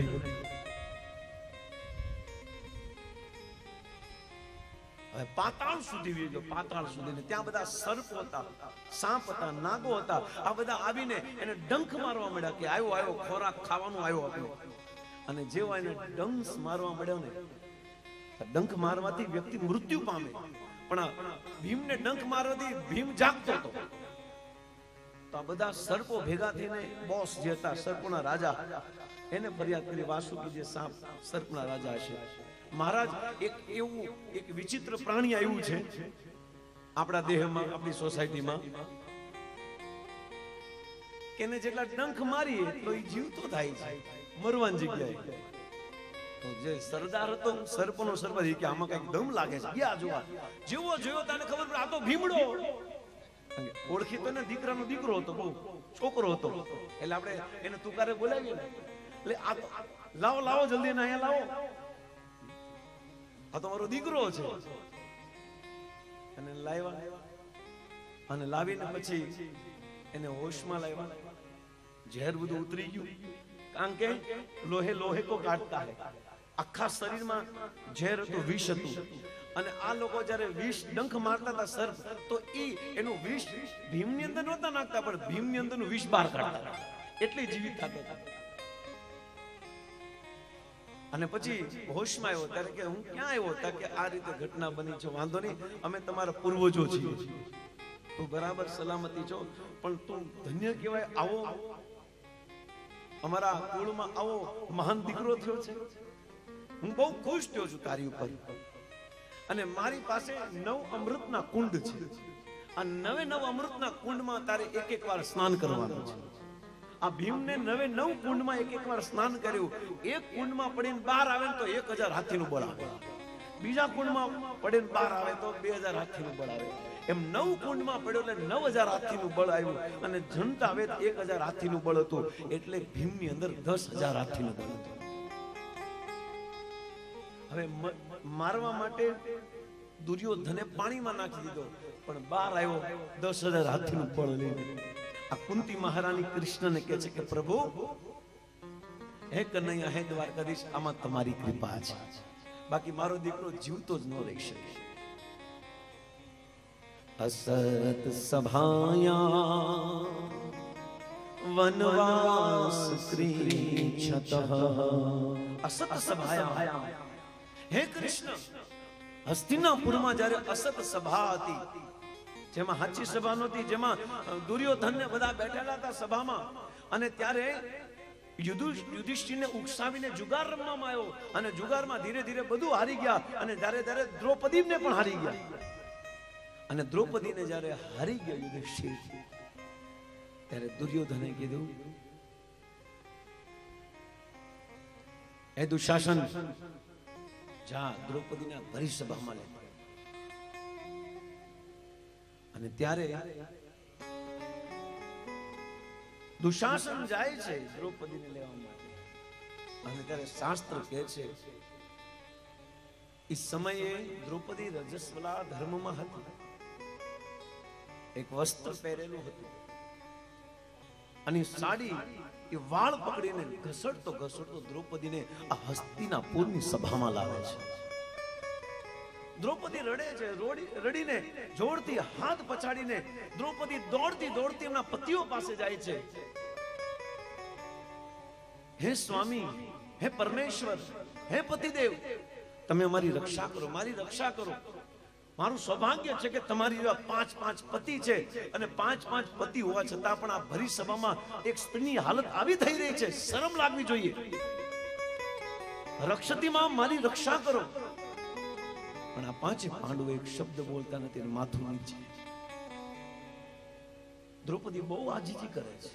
S1: હવે પાતાળ સુધી વી ગયો, પાતાળ સુધી. ત્યાં બધા સર્પ હતા, સાપ હતા, નાગો હતા. આ બધા આવીને એને ડંખ મારવા મળ્યા કે આવ્યો આવ્યો ખોરાક ખાવાનું આવ્યો આપ્યો. અને જેવો એને ડંખ મારવા મળ્યો ને, ડંખ મારવાથી વ્યક્તિ મૃત્યુ પામે, પણ ભીમને ડંખ મારવાથી ભીમ જાગતો હતો. તો આ બધા સર્પો ભેગા થઈને બોસ જે હતા, સર્પોના રાજા, એને ફરિયાદ કરી, વાસુકી જે સાપ સર્પના રાજા હશે. મહારાજ, એક એવું એક વિચિત્ર પ્રાણી આવ્યું છે આપણા દેહમાં, આપણી સોસાયટીમાં, કે એને જેટલા ડંખ મારીએ તો એ જીવતો થાય છે મરવાની જગ્યાએ. તો જે સરદાર હતો સર્પનો સરદાર, કે આમાં કઈક દમ લાગે છે, ગયા જોવા. જેવો જોયો તને ખબર પડે આ તો ભીમડો. ઓળખી તો ને દીકરાનો દીકરો હતો, બહુ છોકરો હતો. એટલે આપણે એને તુકારે બોલાવીએ ને, એટલે આ લાવો લાવો જલ્દી ને અહીંયા લાવો, આ તો મારો દીકરો છે. અને લાવ્યા અને લાવીને પછી એને હોશમાં લાવ્યા. ઝેર બધું ઉતરી ગયું, કારણ કે લોહે લોહે કો કાટતા હે. આખા શરીરમાં ઝેર હતું, વિષ હતું. અને આ લોકો જ્યારે વિષ ડંખ મારતા હતા સર્પ, તો એ એનું વિષ ભીમની અંદર નહોતા નાખતા, પણ ભીમની અંદરનું વિષ બહાર કાઢતા, એટલે જીવિત થતા હતા. અને પછી હોશમાં આવ્યો ત્યારે કે હું ક્યાં આવ્યો હતા કે આ રીતે ઘટના બની છે, વાંધો નહીં, અમે તમારા પૂર્વજો છીએ, તું બરાબર સલામતી છો, પણ તું ધન્ય કહેવાય, આવો અમારા કુળમાં આવો મહાન દીકરો થયો છે. હું બહુ ખુશ થયો છું તારી ઉપર. અને મારી પાસે નવ અમૃતના કુંડ છે. આ નવે નવ અમૃતના કુંડમાં તારે એક એક વાર સ્નાન કરવાનું છે. આ ભીમને નવે નવ કુંડમાં એક એક વાર સ્નાન કર્યું. એક કુંડમાં પડીને બહાર આવે તો એક હજાર હાથીનું બળ આવે, બીજા કુંડમાં પડીને બહાર આવે તો બે હજાર હાથીનું બળ આવે. એમ નવ કુંડમાં પડ્યો એટલે નવ હજાર હાથીનું બળ આવ્યું, અને જનતા આવે તો એક હજાર હાથીનું બળ હતું. એટલે ભીમની અંદર દસ હજાર હાથીનું બળ હતું. હવે મારવા માટે દુર્યોધને પાણીમાં નાખી દીધો, પણ બહાર આવ્યો દસ હજાર હાથીનું બળ લઈને. આ કુંતી મહારાણી કૃષ્ણને કહે છે કે પ્રભુ, હે કનૈયા, હે દ્વારકાધીશ, આમાં તમારી કૃપા છે, બાકી મારો દીકરો જીવતો જ ન રહી શકે. असत सभाया वनवास क्रीछत असत सभाया. હે કૃષ્ણ, હસ્તિનાપુરમાં જ્યારે અસત સભા હતી, જેમાં સાચી સભા નહોતી, જેમાં દુર્યોધન ને બધા બેઠેલા હતા સભામાં, અને ત્યારે યુધિષ્ઠિરને ઉકસાવીને જુગાર રમવામાં આવ્યો, અને જુગારમાં ધીરે ધીરે બધું હારી ગયા, અને જ્યારે ત્યારે દ્રૌપદીને પણ હારી ગયા. અને દ્રૌપદીને જ્યારે હારી ગયા યુધિષ્ઠિર, ત્યારે દુર્યોધને કીધું, હે દુશાસન, જા દ્રૌપદીને ભરી સભામાં લે. અને ત્યારે દુશાસન જાય છે દ્રૌપદીને લેવા માટે, અને ત્યારે શાસ્ત્ર કહે છે એ સમયે દ્રૌપદી રજસ્વલા ધર્મમાં હતી, એક વસ્ત્ર પહેરેલું હતું, અને સાડી એ વાળ પકડીને ઘસડતો ઘસડતો દ્રૌપદીને આ હસ્તિનાપુરની સભામાં લાવે છે. દ્રૌપદી રડે છે, રડીને જોડતી હાથ પછાડીને દ્રૌપદી દોડતી દોડતી એમના પતિઓ પાસે જાય છે. હે સ્વામી, હે પરમેશ્વર, હે પતિદેવ, તમે અમારી રક્ષા કરો, મારી રક્ષા કરો. મારું સૌભાગ્ય છે કે તમારી એવા પાંચ પાંચ પતિ છે, અને પાંચ પાંચ પતિ હોવા છતાં પણ આ ભરી સભામાં એક સ્ત્રીની હાલત આવી થઈ રહી છે. શરમ લાગવી જોઈએ. રક્ષતીમાં મારી રક્ષા કરો. પણ આ પાંચે પાંડવો એક શબ્દ બોલતા નથી, માથું નીચે. દ્રૌપદી બહુ આજીજી કરે છે.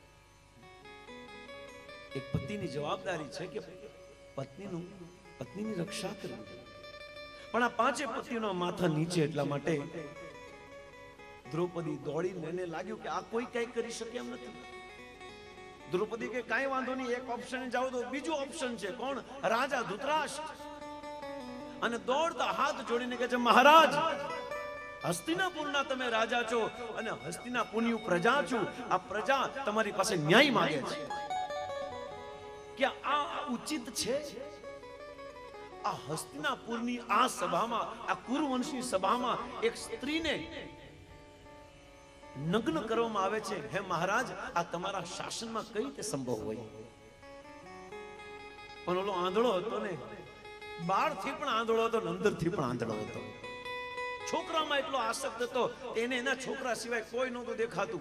S1: એક પતિની જવાબદારી છે કે પત્નીનું પત્નીની રક્ષા કરવી, પણ આ પાંચે પતિનો માથા નીચે. એટલા માટે દ્રૌપદી દોડીને એને લાગ્યું કે આ કોઈ કઈ કરી શકે એમ નથી. દ્રૌપદી કે કાંઈ વાંધો નહીં, એક ઓપ્શન જાવ તો બીજું ઓપ્શન છે. કોણ? રાજા ધૃતરાષ્ટ્ર. અને દોડતા હાથ જોડીને કહે છે, મહારાજ, હસ્તિનાપુરના તમે રાજા છો, અને હસ્તિનાપુરની પ્રજા છું. આ પ્રજા તમારી પાસે ન્યાય માંગે છે કે આ ઉચિત છે? આ હસ્તિનાપુરની આ સભામાં, આ કુરુવંશી સભામાં એક સ્ત્રીને નગ્ન કરવામાં આવે છે. હે મહારાજ, આ તમારા શાસનમાં કઈ રીતે સંભવ હોય? પણ ઓલો આંધળો હતો ને, બહારથી પણ આંધળો હતો, અંદરથી પણ આંધળો હતો. છોકરામાં એટલો આસક્ત હતો, એને એના છોકરા સિવાય કોઈ નહોતું દેખાતું.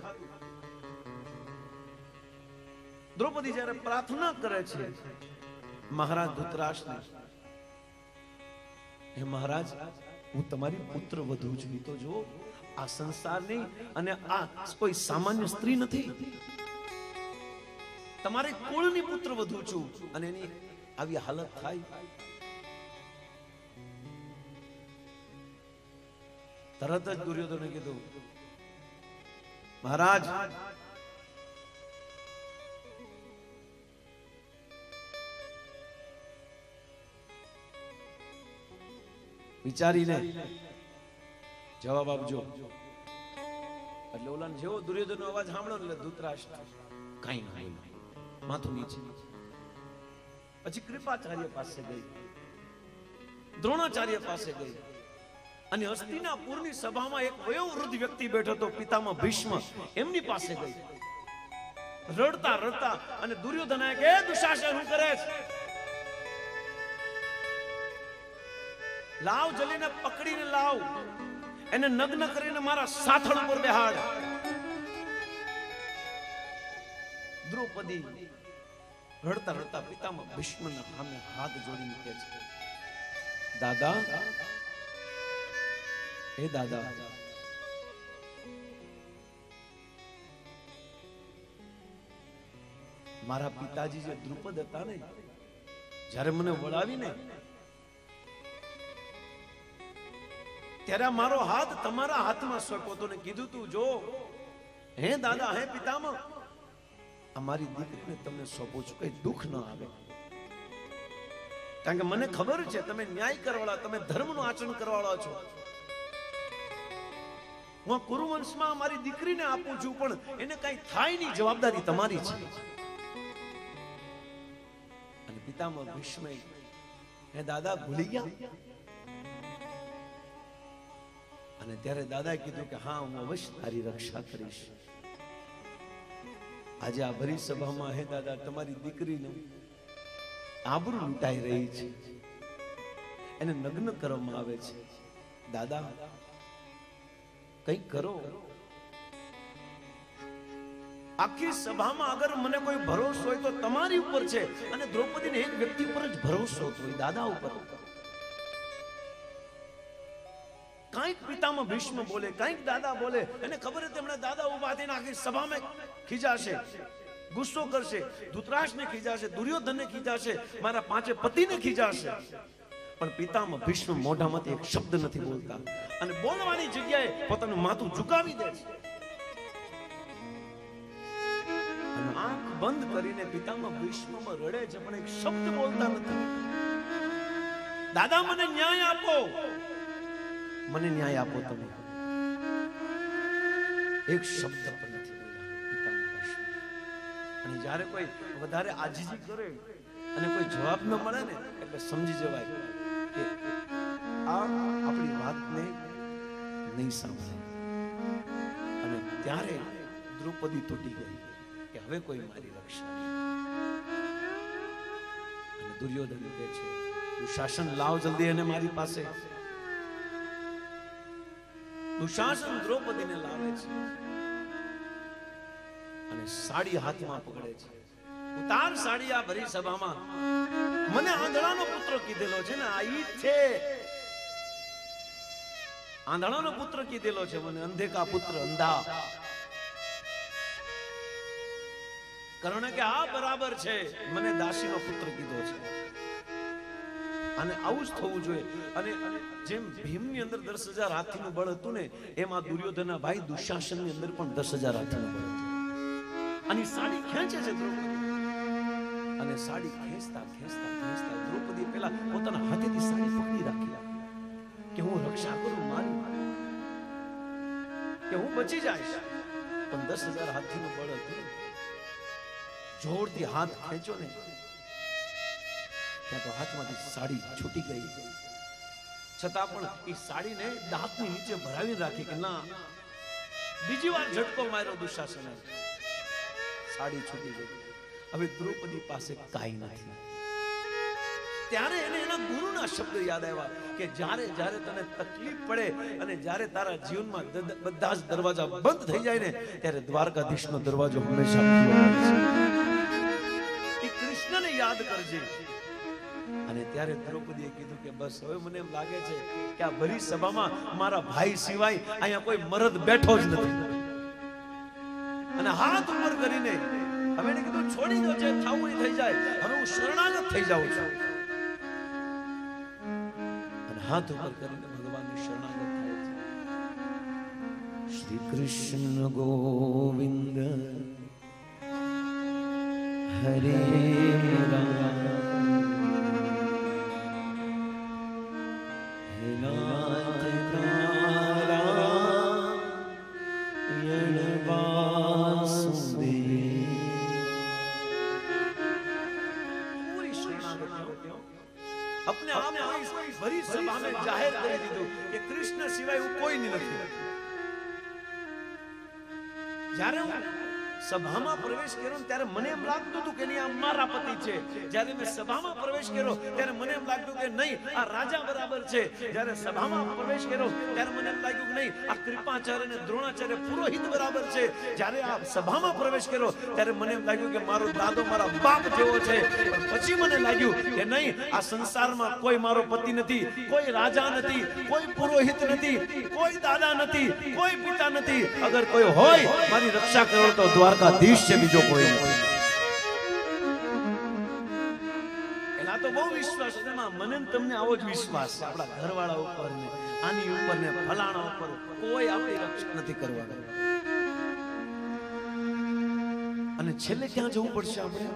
S1: દ્રૌપદી જ્યારે પ્રાર્થના કરે છે મહારાજ ધૃતરાષ્ટ્રને, હે મહારાજ, હું તમારી પુત્ર વધુ છું. તો જો આ સંસારની અને આ કોઈ સામાન્ય સ્ત્રી નથી, તમારી કુળની પુત્ર વધુ છું, અને એની આવી હાલત થાય. તરત જ દુર્યોધને કીધું, મહારાજ, વિચારીને જવાબ આપજો. એટલે ઓલાને જેવો દુર્યોધનનો અવાજ સાંભળ્યો એટલે ધૃતરાષ્ટ્ર કઈ ના બોલ્યો, માથું નીચે. પછી કૃપાચાર્ય પાસે ગઈ, દ્રોણાચાર્ય પાસે ગઈ, અને હસ્તિનાપુરની સભામાં એક વયોવૃદ્ધ વ્યક્તિ બેઠો હતો, પિતામહ ભીષ્મ, એમની પાસે ગઈ. રડતા રડતા અને દુર્યોધન કે દુશાસન શું કરે છે? લાવ, જલીને પકડીને લાવ, એને નગ્ન કરીને મારા સાથળ ઉપર બેહાડ. દ્રૌપદી રડતા રડતા પિતામહ ભીષ્મના સામે હાથ જોડીને કહે છે, દાદા, હે દાદા, મારા પિતાજી જે દ્રુપદ હતા ને, જ્યારે મને વળાવીને ત્યારે મારો હાથ તમારા હાથમાં સોંપ્યો તો ને કીધું તું જો હે દાદા હે પિતામહ, અમારી દીકરીને તમને સોંપું છું, કઈ દુઃખ ન આવે. કારણ કે મને ખબર છે તમે ન્યાય કરવાળા, તમે ધર્મનું આચરણ કરવાળા છો. હું કુરુવંશમાં મારી દીકરીને આપું છું, પણ એને કઈ થાય નહીં, જવાબદારી તમારી છે. અને પિતામહ ભીષ્મ હે દાદા ભૂલી ગયા? અને ત્યારે દાદાએ કીધું કે હા, હું અવશ્ય તારી રક્ષા કરીશ. આજે આ ભરી સભામાં હે દાદા તમારી દીકરીનું આબરૂ લૂંટાઈ રહી છે, એને નગ્ન કરવામાં આવે છે. દાદા કંઈક કરો. આખી સભામાં અગર મને કોઈ ભરોસો હોય તો તમારી ઉપર છે, અને દ્રૌપદીને એક વ્યક્તિ ઉપર જ ભરોસો હતો, દાદા ઉપર. કંઈક પિતામહ ભીષ્મ બોલે, કંઈક દાદા બોલે, એને ખબર હતી હમણાં દાદા ઉભા થઈને આખી સભામાં ખીજાશે, ગુસ્સો કરશે, ધૃતરાષ્ટ્રને ખીજાશે, દુર્યોધનને ખીજાશે, મારા પાંચે પતિને ખીજાશે. પણ પિતામહ ભીષ્મ મોઢામાંથી એક શબ્દ નથી બોલતા, અને બોલવાની જગ્યાએ પોતાનું માથું ઝુકાવી દે છે. અને આંખ બંધ કરીને પિતામહ ભીષ્મમાં રડે છે, પણ એક શબ્દ બોલતા નથી. દાદા મને ન્યાય આપો, મને ન્યાય આપો તમે. એક શબ્દ પણ નથી બોલ્યા પિતામહ ભીષ્મ. અને જ્યારે કોઈ વધારે આજીજી કરે અને કોઈ જવાબ ન મળે ને, એટલે સમજી જવાય કે આ આપણી વાતને નહીં સાંભળે. અને ત્યારે દ્રૌપદી તૂટી ગઈ કે હવે કોઈ મારી રક્ષા નહીં. અને દુર્યોધન કહે છે દુશાસન લાવ જલ્દી એને મારી પાસે. દુશાસન દ્રૌપદીને લાવે છે અને સાડી હાથમાં પકડે છે. ઉતાર સાડી આ ભરી સભામાં. મને આંધળાનો પુત્ર કીધેલો છે ને, આ ઈ છે આંધળાનો પુત્ર કીધેલો છે મને, અંધે કા પુત્ર અંધા. કારણ કે આ બરાબર છે, મને દાસીનો પુત્ર કીધો છે. અને આવું જ થવું જોઈએ. અને જેમ ભીમની અંદર દસ હજાર હાથીનું બળ હતું ને, એમ આ દુર્યોધનના ભાઈ દુશાસનની અંદર પણ દસ હજાર હાથીનું બળ હતું. અને સાડી ખેંચે છે દ્રૌપદી, અને સાડી ખેંચતા ખેંચતા ખેંચતા દ્રૌપદી પેલા પોતાના હાથેથી સાડી પકડી રાખી કે હું રક્ષા કરું મારી, કે હું બચી જઈશ. પણ દસ હજાર હાથીનું બળ હતું. જોરથી હાથ ખેંચો ને, ત્યાં તો હાથમાંથી સાડી છૂટી ગઈ. છતાં પણ એ સાડીને દાંતની નીચે ભરાવી રાખી કે ના. બીજી વાર ઝટકો માર્યો દુશાસને, સાડી છૂટી ગઈ. હવે દ્રૌપદી પાસે કાંઈ નથી. ત્યારે એને એના ગુરુના શબ્દો યાદ આવ્યા કે જ્યારે જ્યારે તને તકલીફ પડે અને જ્યારે તારા જીવનમાં બધા જ દરવાજા બંધ થઈ જાય ને, ત્યારે દ્વારકાધીશનો દરવાજો હંમેશા ખુલ્લો હોય છે. એ કૃષ્ણને યાદ કરજે. અને ત્યારે દ્રૌપદીએ કીધું કે બસ હવે મને એમ લાગે છે કે આ ભરી સભામાં મારા ભાઈ સિવાય અહીંયા કોઈ મરદ બેઠો જ નથી. અને હાથ ઉપર કરીને હવે એને કીધું છોડી દો, જે થવું એ થઈ જાય, હવે હું શરણાગત થઈ જાઉં છું. અને હાથ ઉપર કરીને ભગવાનની શરણાગત થાય છે. શ્રી કૃષ્ણ ગોવિંદ હરે રામ अपने आप भरी सभा में जाहिर कर दीधुं कि कृष्ण सिवाय कोई नहीं. જ્યારે હું સભામાં પ્રવેશ કર્યો ત્યારે મને એમ લાગતું હતું કે નહીં આ મારા પતિ છે. જ્યારે મેં સભામાં પ્રવેશ કર્યો ત્યારે મને એમ લાગતું કે નહીં આ રાજા બરાબર છે. જ્યારે સભામાં પ્રવેશ કર્યો ત્યારે મને એમ લાગ્યું કે નહીં આ કૃપાચાર્ય અને દ્રોણાચાર્ય પુરોહિત બરાબર છે. જ્યારે આ સભામાં પ્રવેશ કર્યો ત્યારે મને એમ લાગ્યું કે મારો દાદો મારા બાપ જેવો છે. પણ પછી મને લાગ્યું કે નહીં આ સંસારમાં કોઈ મારો પતિ નથી, કોઈ રાજા નથી, કોઈ પુરોહિત નથી, કોઈ દાદા નથી, કોઈ પિતા નથી. અગર કોઈ હોય મારી રક્ષા કરો તો દ્વારકાધીશ છે, બીજો કોઈ નથી. તો બહુ વિશ્વાસ છે, મને તમને આવો જ વિશ્વાસ છે આપણા ઘરવાળા ઉપર ને આની ઉપર ને ફલાણા ઉપર કોઈ આપણી રક્ષા નથી કરવાનું. અને છેલ્લે ક્યાં જવું પડશે આપણે?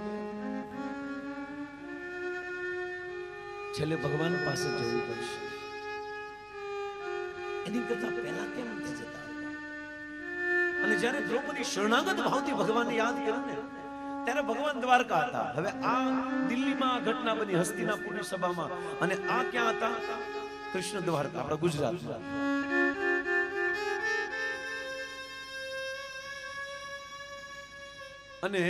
S1: છેલ્લે ભગવાન પાસે જવું પડશે. એની કરતા પહેલા કેમ નથી જતા? અને જ્યારે દ્રૌપદી શરણાગત ભાવથી ભગવાનને યાદ કરે ને ત્યારે ભગવાન દ્વારકા હતા. હવે આ દિલ્હીમાં આ ઘટના બની હસ્તિનાપુરની સભામાં, અને આ ક્યાં હતા? કૃષ્ણ દ્વારકા, આપણા ગુજરાતમાં. અને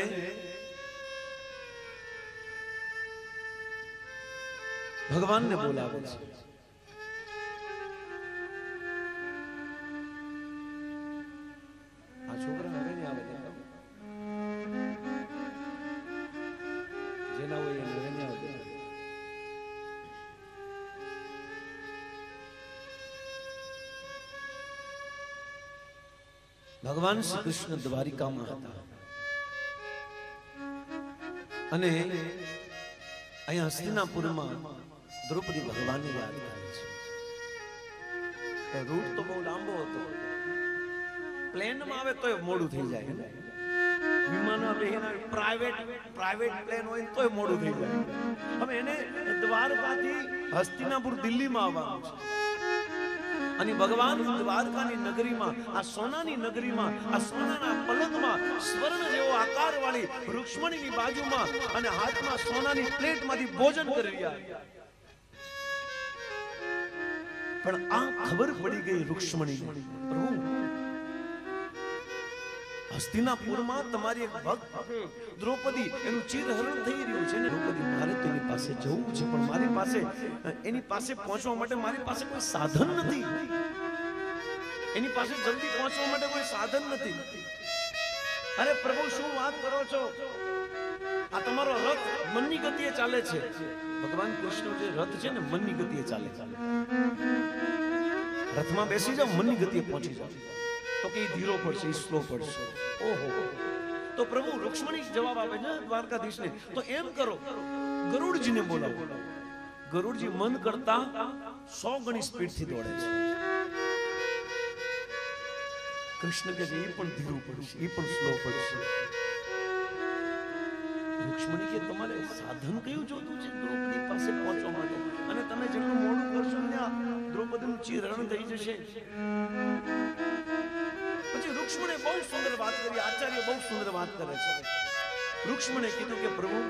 S1: ભગવાનને બોલાવે છે. આ છોકરા હવે નહીં આવે, જેના હોય એને હવે નહીં આવે. ભગવાન શ્રી કૃષ્ણ દ્વારિકામાં હતા અને અહીંયા હસ્તિનાપુરમાં દ્રૌપદી ભગવાનને યાદ કરે છે. રૂટ તો બહુ લાંબો હતો, પ્લેનમાં આવે તોય મોડું થઈ જાય, વિમાનમાં બેહીને પ્રાઇવેટ પ્રાઇવેટ પ્લેન હોય તોય મોડું થઈ જાય. હવે એને દ્વારકાથી હસ્તિનાપુર દિલ્હીમાં આવવાનું છે અને ભગવાન દ્વારકાની નગરીમાં, આ સોનાની નગરીમાં, આ સોનાના પલંગમાં સ્વર્ણ જેવો આકાર વાળી રૂક્ષ્મણીની બાજુમાં અને હાથમાં સોનાની પ્લેટમાંથી ભોજન કરી રહ્યા. પણ આ ખબર પડી ગઈ રૂક્ષ્મણીને, પ્રભુ હસ્તિનાપુરમાં તમારી એક ભક્ત દ્રૌપદી, એનું ચિરહરણ થઈ રહ્યું છે ને. દ્રૌપદી, મારે તેની પાસે જવું છે, પણ મારી પાસે એની પાસે પહોંચવા માટે મારી પાસે કોઈ સાધન નથી. એની પાસે જલ્દી પહોંચવા માટે કોઈ સાધન નથી. અરે પ્રભુ, શું વાત કરો છો? આ તમારો રથ મનની ગતિએ ચાલે છે. ભગવાન કૃષ્ણ જે રથ છે ને, મનની ગતિએ ચાલે ચાલે રથમાં બેસી જાઓ, મનની ગતિએ પહોંચી જાઓ. તો કે ધીરો પડશે, સ્લો પડશે. ઓહો, તો પ્રભુ રૂક્ષ્મણી જવાબ આપે છે દ્વારકાધીશને, તો એમ કરો, ગરુડજીને બોલાવો. ગરુડજી મન કરતા સો ગણી સ્પીડથી દોડે છે. કૃષ્ણ કે એ પણ ધીરું પડશે, એ પણ સ્લો પડશે. રૂક્ષ્મણી કે તમારે સાધન કયું જોતું છે દ્રૌપદી પાસે પહોંચવા માટે? અને તમે જેટલું મોડું કરશો ને દ્રૌપદીનું ચિરહરણ થઈ જશે. પછી રૂક્ષ્મણે બહુ સુંદર વાત કરી, આચાર્ય બહુ સુંદર વાત કરે છે. રૂક્ષ્મણે કીધું કે પ્રભુ,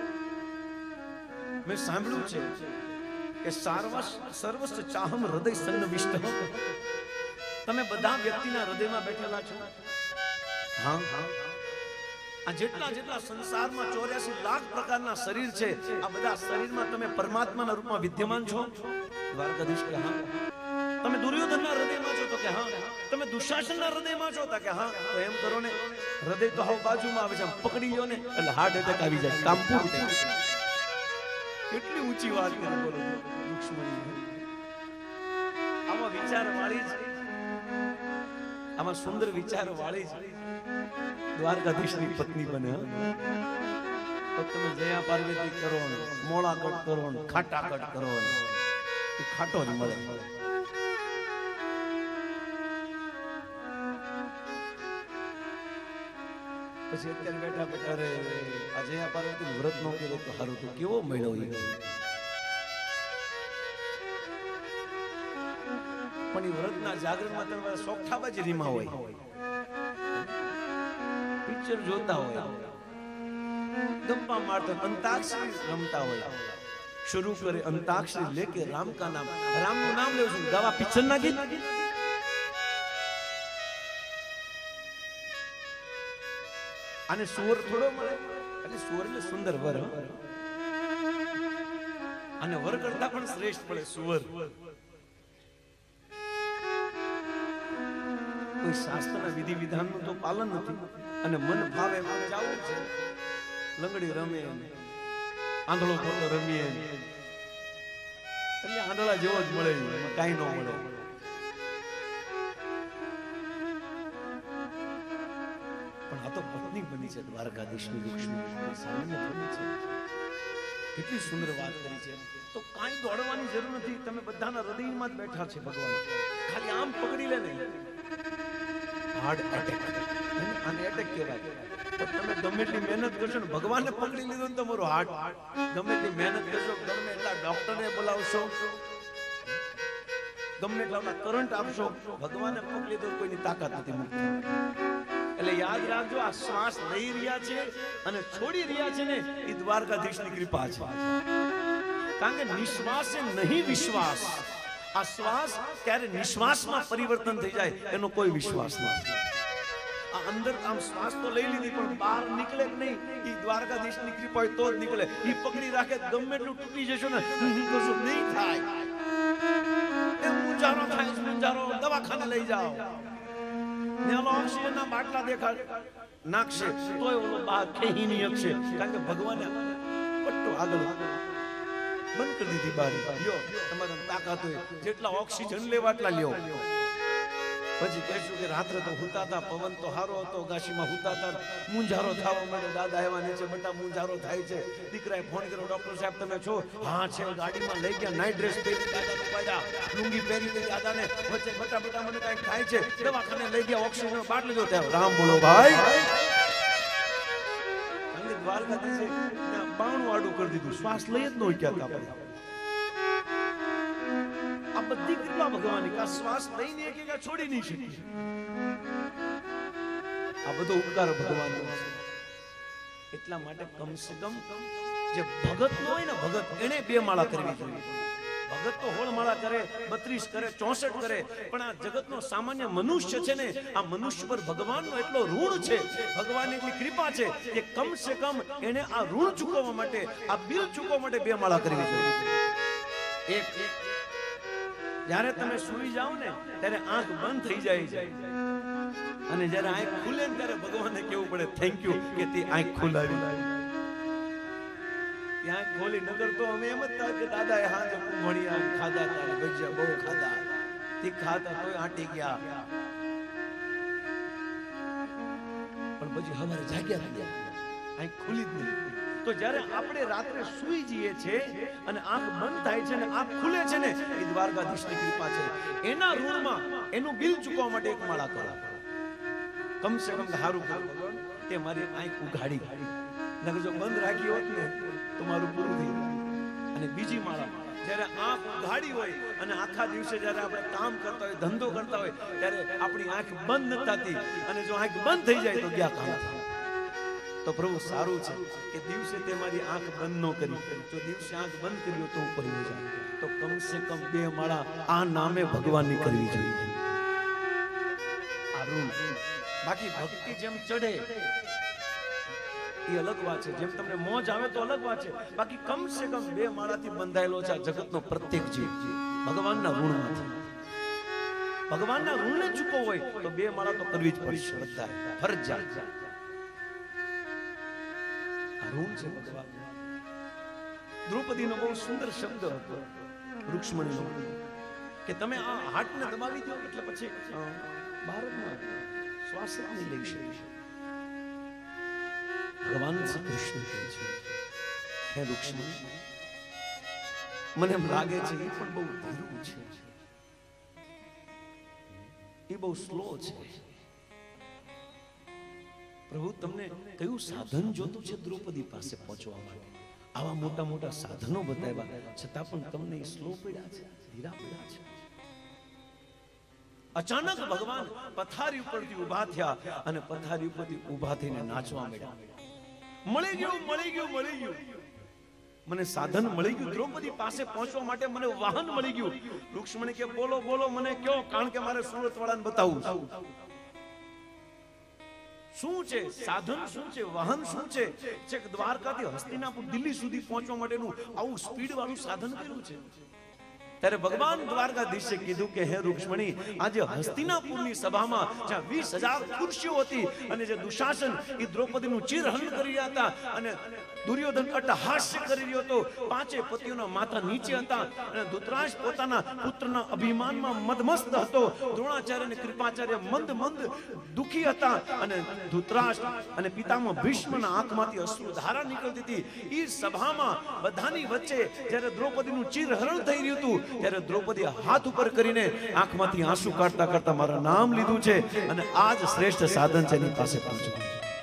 S1: મેં સાંભળ્યું છે કે સર્વસ્વ સર્વસ્વ ચાહમ હૃદય સન્નવિષ્ટ. તમે બધા વ્યક્તિના હૃદયમાં બેઠેલા છો. હા, આ જેટલા જેટલા સંસારમાં ચોર્યાસી લાખ પ્રકારના શરીર છે, આ બધા શરીરમાં તમે પરમાત્માના રૂપમાં વિદ્યમાન છો. દ્વારકાધીશ કે હા. તમે દુર્યોધનના હૃદયમાં છો? તો કે હા. તમે દુશાસનના હૃદયમાં છો? તો કે હા. તો એમ કરો ને, હૃદય તો હાવ બાજુમાં આવે છે, પકડી લો ને એટલે હાર્ટ એટેક આવી જાય, કામ પૂરું થઈ જાય. કેટલી ઊંચી વાત કરી બોલો રૂક્ષ્મણી. આમાં વિચાર વાળી છે, આમાં સુંદર વિચાર વાળી છે. દ્વારકાધીશની પત્ની બને. તો તમે જયા પાર્વતી કરો, મોળા કટ કરો, ખાટા કટ કરો, એ ખાટો જ મળે. પછી અત્યારે બેઠા બેઠા રે આ જયા પાર્વતી વ્રત નો કર્યો તો સારું, તો કેવો મળ્યો. પણ એ વ્રતના જાગરણમાં તમે સોગઠાબાજી રીમાં હોય, પિક્ચર જોતા હોય, ગપ્પા મારતા, અંતાક્ષરી રમતા હોય. શરૂ કરે અંતાક્ષરી લેકે રામ કા નામ, રામ નું નામ લેવું છું, ગાવા પિક્ચર ના ગીત. આને સુવર થોડો મળે, એટલે સુવર એટલે સુંદર વર. અને વર કરતા પણ શ્રેષ્ઠ પડે સુવર. કોઈ શાસ્ત્રના વિધિ વિધાનનું તો પાલન નથી, અને મન ભાવે એમ જાવું છે. લંગડી રમે, આંધળો ખોટો રમીએ, એટલે આંધળા જેવો જ મળે, કાંઈ ન મળે. પણ આ તો પત્ની બની છે દ્વારકાધીશની, રૂક્ષ્મણી સામાન્ય બની છે. કેટલી સુંદર વાત કરી છે. તો કાંઈ દોડવાની જરૂર નથી, તમે બધાના હૃદયમાં જ બેઠા છે ભગવાન. ખાલી આમ પકડી લે ને, હાર્ટ એટેક, આને એટેક કહેવાય. તો તમે ગમે એટલી મહેનત કરશો ને, ભગવાનને પકડી લીધો ને તમારું હાર્ટ, ગમે એટલી મહેનત કરશો, ગમે એટલા ડોક્ટરને બોલાવશો, ગમે એટલા કરંટ આપશો, ભગવાનને પકડી લીધો કોઈની તાકાત નથી મુક્ત. એટલે યાદ રાખજો, આ શ્વાસ લઈ રહ્યા છે અને છોડી રહ્યા છે ને, એ દ્વારકાધીશની કૃપા છે. કારણ કે નિશ્વાસ એ નહીં વિશ્વાસ. આ શ્વાસ ત્યારે નિશ્વાસમાં પરિવર્તન થઈ જાય એનો કોઈ વિશ્વાસ નથી. આ અંદર આમ શ્વાસ તો લઈ લીધી પણ બહાર નીકળે જ નહીં, એ દ્વારકાધીશની કૃપા હોય તો જ નીકળે. એ પકડી રાખે, ગમે એટલું તૂટી જશો ને કશું નહીં થાય. એ મુંજારો થાય, મુંજારો દવાખાને લઈ જાઓ, ઓક્સિજનના બાટલા દેખાડ નાખશે તોય ઓલો બહાર ખેહી નહીં શકશે. કારણ કે ભગવાને પટ્ટો આગળ બંધ કરી દીધી બારી. લ્યો તમારી તાકાત હોય જેટલા ઓક્સિજન લેવા એટલા લ્યો. પછી કહેશું કે રાત્રે તો હુતા હતા, પવન તો હારો હતો, ગાશીમાં હુતા હતા, મુંજારો થવા માંડ્યો. દાદા એવા નીચે બેટા મુંજારો થાય છે. દીકરાએ ફોન કર્યો, ડોક્ટર સાહેબ તમે છો? હા છે. ગાડીમાં લઈ ગયા, નાઇટ ડ્રેસ પહેરી દાદા પાડ્યા, લુંગી પહેરી લઈ દાદાને. વચ્ચે બેટા બેટા મને કઈ થાય છે, દવાખાને લઈ ગયા, ઓક્સિજન બાટલો લીધો. ત્યાં રામ બોલો ભાઈ. દ્વારકાધીશે બાણું આડું કરી દીધું, શ્વાસ લઈ જ ન ક્યાં આપણે. આ બધી કૃપા ભગવાનની, કા શ્વાસ લઈને એક એક છોડી નહીં શકીએ. આ બધો ઉપકાર ભગવાનનો છે. એટલા માટે કમસે કમ જે ભગત નો હોય ને, ભગત એને બે માળા કરવી જોઈએ. ભગત તો હોળ માળા કરે, બત્રીસ કરે, ચોસઠ કરે, પણ આ જગતનો સામાન્ય મનુષ્ય છે ને, આ મનુષ્ય પર ભગવાનનો એટલો ઋણ છે, ભગવાનની એટલી કૃપા છે કે કમસે કમ એને આ ઋણ ચૂકવવા માટે, આ બિલ ચૂકવવા માટે બે માળા કરવી જોઈએ. એક જ્યારે તમે સૂઈ જાઓ ને ત્યારે આંખ બંધ થઈ જાય છે, અને જ્યારે આંખ ખુલે ને ત્યારે ભગવાનને કેવું પડે થેન્ક યુ કે તે આંખ ખોલાવી. ત્યાં ખોલી નગર તો અમે એમ જ થાય કે દાદા એ હાજે કુંભણિયા ખાધા હતા, ભજીયા બહુ ખાધા, તે ખાતા તોય આંટી ગયા. પણ પછી હવારે જાગ્યા ગયા, આંખ ખુલી જ નહીં. તો જ્યારે આપણે રાત્રે સૂઈ જઈએ છે અને આંખ બંધ થાય છે ને આંખ ખુલે છે ને, એ દ્વારકાધીશની કૃપા છે. એના ઋણમાં એનું બિલ ચૂકવવા માટે એક માળા કરો. કમસે કમ હારું ભગવાન તે મારી આંખ ઉઘાડી, નકર જો બંધ રાખી હોત ને તો મારું પૂરું થઈ ગયું. અને બીજી માળા, જ્યારે આંખ ઉઘાડી હોય અને આખા દિવસે જ્યારે આપણે કામ કરતા હોય, ધંધો કરતા હોય, ત્યારે આપણી આંખ બંધ ન થતી, અને જો આંખ બંધ થઈ જાય તો ગયા કામ. તો પ્રભુ સારું છે કે દિવસે તે મારી આંખ બંધ ન કરી. જો દિવસે આંખ બંધ કરી તો હું પડી જાઉં. તો કમસે કમ બે માળા આ નામે ભગવાનની કરવી જોઈએ. આ રૂમ. બાકી ભક્તિ જેમ ચડે એ અલગ વાત છે, જેમ તમને મોજ આવે તો અલગ વાત છે. બાકી કમસે કમ બે માળાથી બંધાયેલો છે આ જગતનો પ્રત્યેક જીવ ભગવાનના ઋણમાંથી. ભગવાનના ઋણને ચૂકવો હોય તો બે માળા તો કરવી જ પડશે, બધા ફરજિયાત. ઋણ છે ભગવાન. દ્રૌપદીનો બહુ સુંદર શબ્દ હતો રૂક્ષ્મણીનો કે તમે આ હાથને દબાવી દો એટલે પછી ભારતમાં શ્વાસ નહીં લઈ શકીશ. ભગવાન શ્રી કૃષ્ણ કહે છે, હે રૂક્ષ્મણી, મને એમ લાગે છે એ પણ બહુ ધીરું છે, એ બહુ સ્લો છે. પ્રભુ તમને કયું સાધન જોતું છે દ્રૌપદી પાસે પહોંચવા માટે? આવા મોટા મોટા સાધનો બતાવ્યા છતાં પણ તમને સ્લો પડ્યા છે, ધીરા પડ્યા છે. અચાનક ભગવાન પથારી ઉપરથી ઊભા થયા અને પથારી ઉપરથી ઊભા થઈને નાચવા માંડ્યા. મળી ગયું, મળી ગયું, મળી ગયું, મને સાધન મળી ગયું. દ્રૌપદી પાસે પહોંચવા માટે મને વાહન મળી ગયું. રૂક્ષ્મણી કે બોલો બોલો, મને કયો, કારણ કે મારે સુરત વાળાને બતાવવું શું છે, સાધન શું છે, વાહન શું છે. છેક દ્વારકાથી હસ્તિનાપુર દિલ્હી સુધી પહોંચવા માટેનું આવું સ્પીડ વાળું સાધન કર્યું છે. ત્યારે ભગવાન દ્વારકાધીશે કીધું કે હે રૂક્ષ્મણી, આજે હસ્તિનાપુરની સભામાં જ્યાં વીસ હજાર ખુરશીઓ હતી અને જે દુશાસન એ દ્રૌપદીનું ચિરહરણ કરી રહ્યા હતા અને દુર્યોધન અટ્ટહાસ્ય કરી રહ્યો હતો, પાંચે પતિઓના માથા નીચે હતા અને ધૃતરાષ્ટ્ર પોતાના પુત્રના અભિમાનમાં મદમસ્ત હતો, દ્રોણાચાર્ય અને કૃપાચાર્ય મંદ મંદ દુખી હતા અને ધૃતરાષ્ટ્ર અને પિતામહ ભીષ્મના આંખમાંથી અશ્રુધારા નીકળતી હતી. એ સભામાં બધાની વચ્ચે જ્યારે દ્રૌપદીનું ચિરહરણ થઈ રહ્યું હતું ત્યારે દ્રૌપદી હાથ ઉપર કરીને આંખમાંથી આંસુ કાઢતા કાઢતા મારા નામ લીધું છે અને આ જ શ્રેષ્ઠ સાધન છે એની પાસે પહોંચવાનું.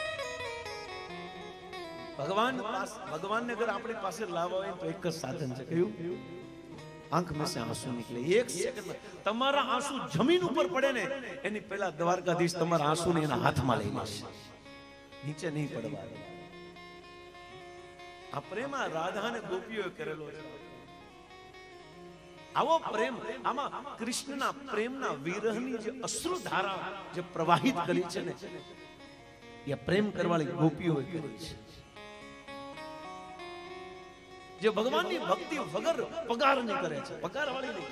S1: ભગવાન ભગવાનને અગર આપણી પાસે લાવવા હોય તો એક જ સાધન છે, કયું? આંખ में से આંસુ નીકળે. એક સેકન્ડમાં તમારા આંસુ જમીન ઉપર પડે ને એની પહેલા દ્વારકાધીશ તમારા આંસુને એના હાથમાં લઈ લેશે, નીચે નહીં પડવા. આ પ્રેમ આ રાધા અને ગોપીઓએ કરેલો છે. આવો પ્રેમ, આમાં કૃષ્ણના પ્રેમના વિરહની જે અશ્રુધારા જે પ્રવાહિત કરી છે ને એ પ્રેમ કરવાળી ગોપીઓએ કરી છે. જે ભગવાનની ભક્તિ વગર પગારની કરે છે, પગાર વાળી નહીં.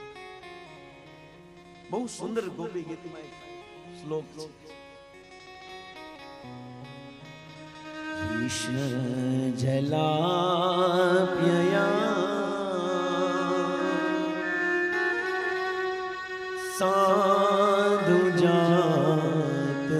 S1: બહુ સુંદર ગોપી ગીતમાં એક શ્લોક છે. કૃષ્ણ જલાપ્યયા સાધુ જાત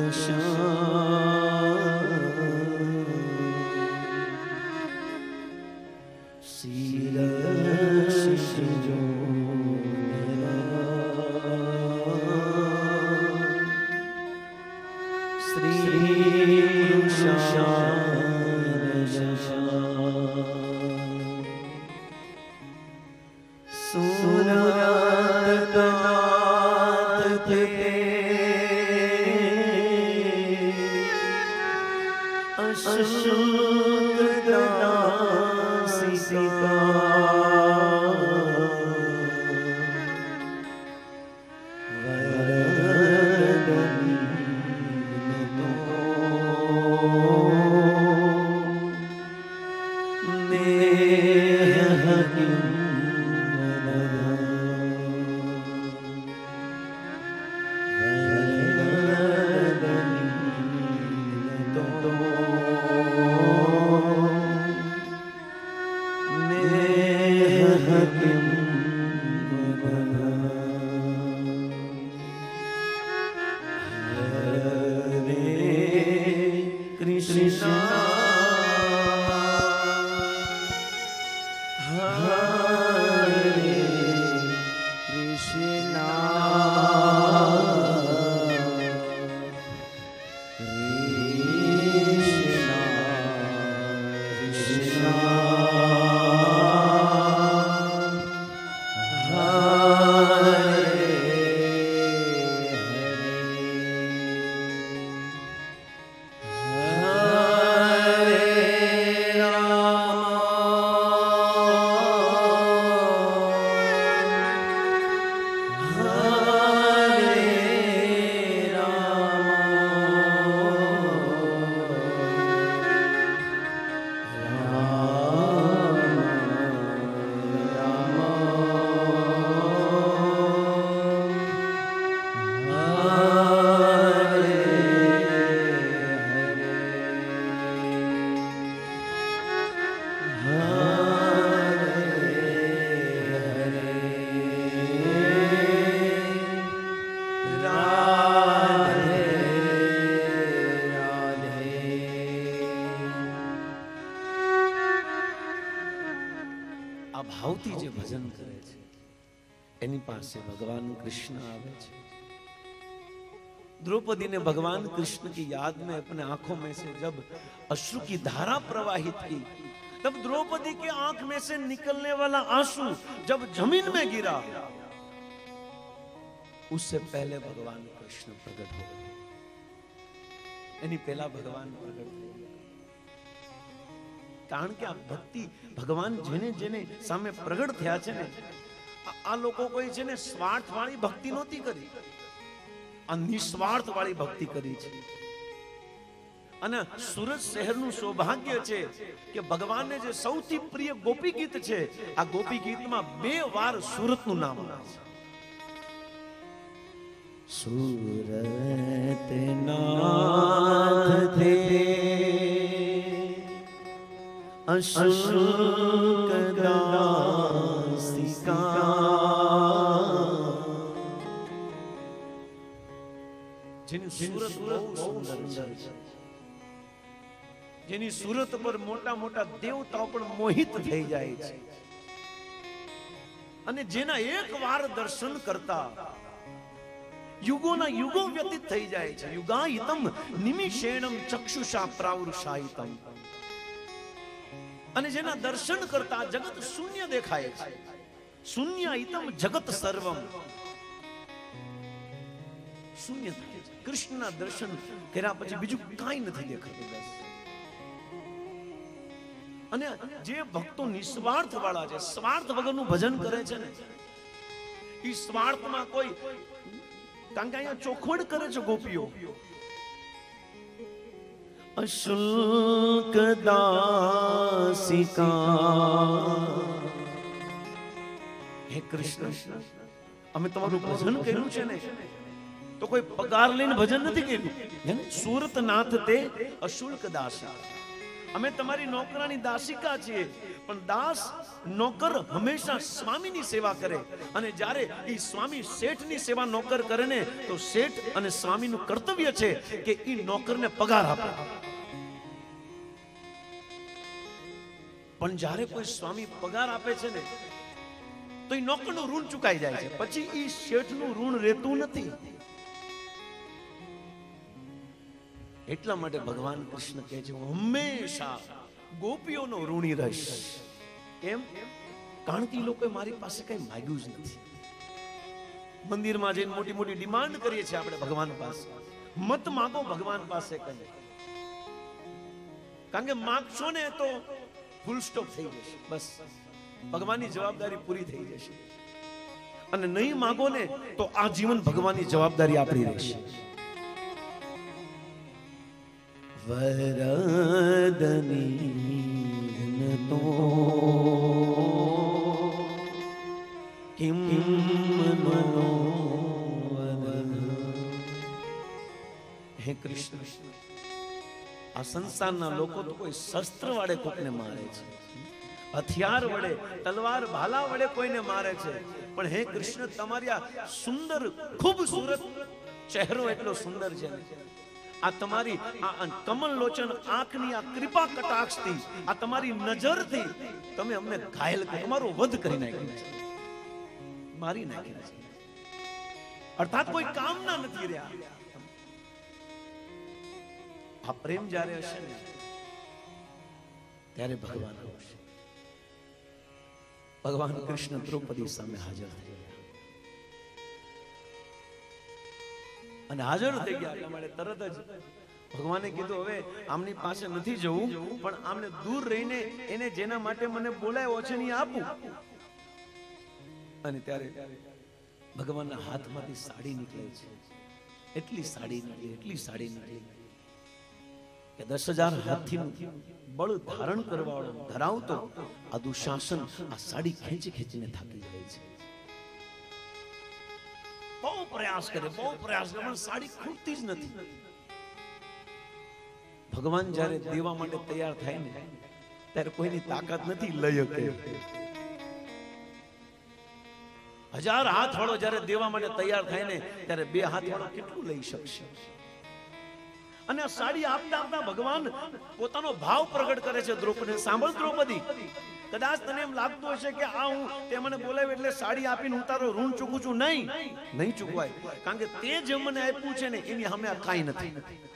S1: ભાવથી જે ભજન કરે છે એની પાસે ભગવાન कृष्ण आवे છે. द्रौपदी ने भगवान कृष्ण की याद में अपने आंखों में से जब अश्रु की धारा प्रवाहित की, तब द्रौपदी के आंख में से निकलने वाला आंसू जब जमीन में गिरा, उससे पहले भगवान कृष्ण प्रकट हो गए. यानी पहला भगवान प्रकट हो गए. कारण के आ भक्ति भगवान जेने जेने सामे प्रगट थया छे ने आ लोको कोई छे ने स्वार्थ वाली भक्ति नहोती करी, आ निस्वार्थ वाली भक्ति करी छे. અને સુરત શહેરનું સૌભાગ્ય છે કે ભગવાનને જે સૌથી પ્રિય ગોપી ગીત છે, આ ગોપી ગીતમાં બે વાર સુરતનું નામ આવે છે. સુરત નાથ તે અશુલ્ક દાસિકા, જેની સુરત બહુ સુંદર છે, જેની સુરત પર મોટા મોટા દેવતાઓ પણ મોહિત થઈ જાય છે, અને જેના એક વાર દર્શન કરતા યુગોના યુગો વ્યતીત થઈ જાય છે. યુગાહિતમ નિમિષેણમ ચક્ષુષા પ્રાવૃષાહિતમ, અને જેના દર્શન કરતા જગત શૂન્ય દેખાય છે. શૂન્યાહિતમ જગત સર્વમ, શૂન્ય થાય છે. કૃષ્ણના દર્શન કર્યા પછી બીજું કાંઈ નથી દેખાતું. અને જે ભક્તો નિસ્વાર્થ વાળા છે, સ્વાર્થ વગરનું ભજન કરે છે ને, એ સ્વાર્થમાં કોઈ, કારણ કે અહીંયા ચોખવટ કરે છે ગોપીઓ. અશુલ્ક દાસિકા, હે કૃષ્ણ, અમે તમારું ભજન કર્યું છે ને તો કોઈ પગાર લઈને ભજન નથી કર્યું. સુરત નાથ તે અશુલ્ક દાસિકા, અમે તમારી નોકરાની દાસિકા છીએ, પણ દાસ નોકર હંમેશા સ્વામીની સેવા કરે, અને જ્યારે એ સ્વામી શેઠની સેવા નોકર કરે ને તો શેઠ અને સ્વામીનું કર્તવ્ય છે કે એ નોકરને પગાર આપે. પણ જ્યારે કોઈ સ્વામી પગાર આપે છે ને તો એ નોકરનું ઋણ ચુકાઈ જાય છે, પછી એ શેઠનું ઋણ રહેતું નથી. એટલા માટે ભગવાન કૃષ્ણ કહે છે, હું હંમેશા ગોપીઓનો ઋણી રહીશ. કેમ? કારણ કે એ લોકોએ મારી પાસે કઈ માંગ્યું જ નથી. મંદિરમાં જઈને મોટી મોટી ડિમાન્ડ કરીએ છીએ આપણે ભગવાન પાસે, મત માંગો ભગવાન પાસે કઈ, કારણ કે માંગશો ને તો ફૂલ સ્ટોપ થઈ જશે, બસ ભગવાનની જવાબદારી પૂરી થઈ જશે. અને નહીં માંગો ને તો આ જીવન ભગવાનની જવાબદારી આપણી રહેશે. વરદની તો કિમ મનોવદન, હે કૃષ્ણ, આ સંસારના લોકો તો કોઈ શસ્ત્ર વડે કોઈને મારે છે, હથિયાર વડે, તલવાર ભાલા વડે કોઈને મારે છે, પણ હે કૃષ્ણ, તમારી આ સુંદર ખૂબસૂરત ચહેરો એટલો સુંદર છે, આ તમારી આ કમલ લોચન આંખની આ કૃપા કટાક્ષથી, આ તમારી નજરથી તમે અમને ઘાયલ કરી, તમારો વધ કરી નાખ્યો છે, મારી નાખ્યા છે. અર્થાત કોઈ કામના નથી રહ્યા. આ પ્રેમ જ્યારે હશે ને ત્યારે ભગવાન આવશે. ભગવાન કૃષ્ણ દ્રૌપદી સામે હાજર થઈ ગયા, અને હાજર થઈ ગયા એટલા માટે તરત જ ભગવાને કીધું, હવે આમની પાસે નથી જવું, પણ આમને દૂર રહીને એને જેના માટે મને બોલાવ્યો છે ને આપું. અને ત્યારે ભગવાનના હાથમાંથી સાડી નીકળે છે, એટલી સાડી નીકળી, એટલી સાડી નીકળી કે દસ હજાર હાથીનું બળ ધારણ કરવાવાળો ધરાવતો આ દુશાસન આ સાડી ખેંચી ખેંચીને થાકી જાય છે. બહુ પ્રયાસ કરે, બહુ પ્રયાસ કરે, પણ સાડી ખૂટતી જ નથી. ભગવાન જ્યારે દેવા માટે તૈયાર થાય ને ત્યારે કોઈની તાકાત નથી લઈ શકે. હજાર હાથ વાળો જ્યારે દેવા માટે તૈયાર થાય ને ત્યારે બે હાથ વાળો કેટલું લઈ શકશે? અને આ સાડી આપતા આપતા ભગવાન પોતાનો ભાવ પ્રગટ કરે છે દ્રૌપદી. સાંભળ દ્રૌપદી, કદાચ તને એમ લાગતું હશે કે આ હું તે મને બોલાવ્યો એટલે સાડી આપીને હું તારો ઋણ ચૂકું છું. નહીં, નહીં ચૂકવાય, કારણ કે તે જે મને આપ્યું છે ને એની સામે આ કાંઈ નથી.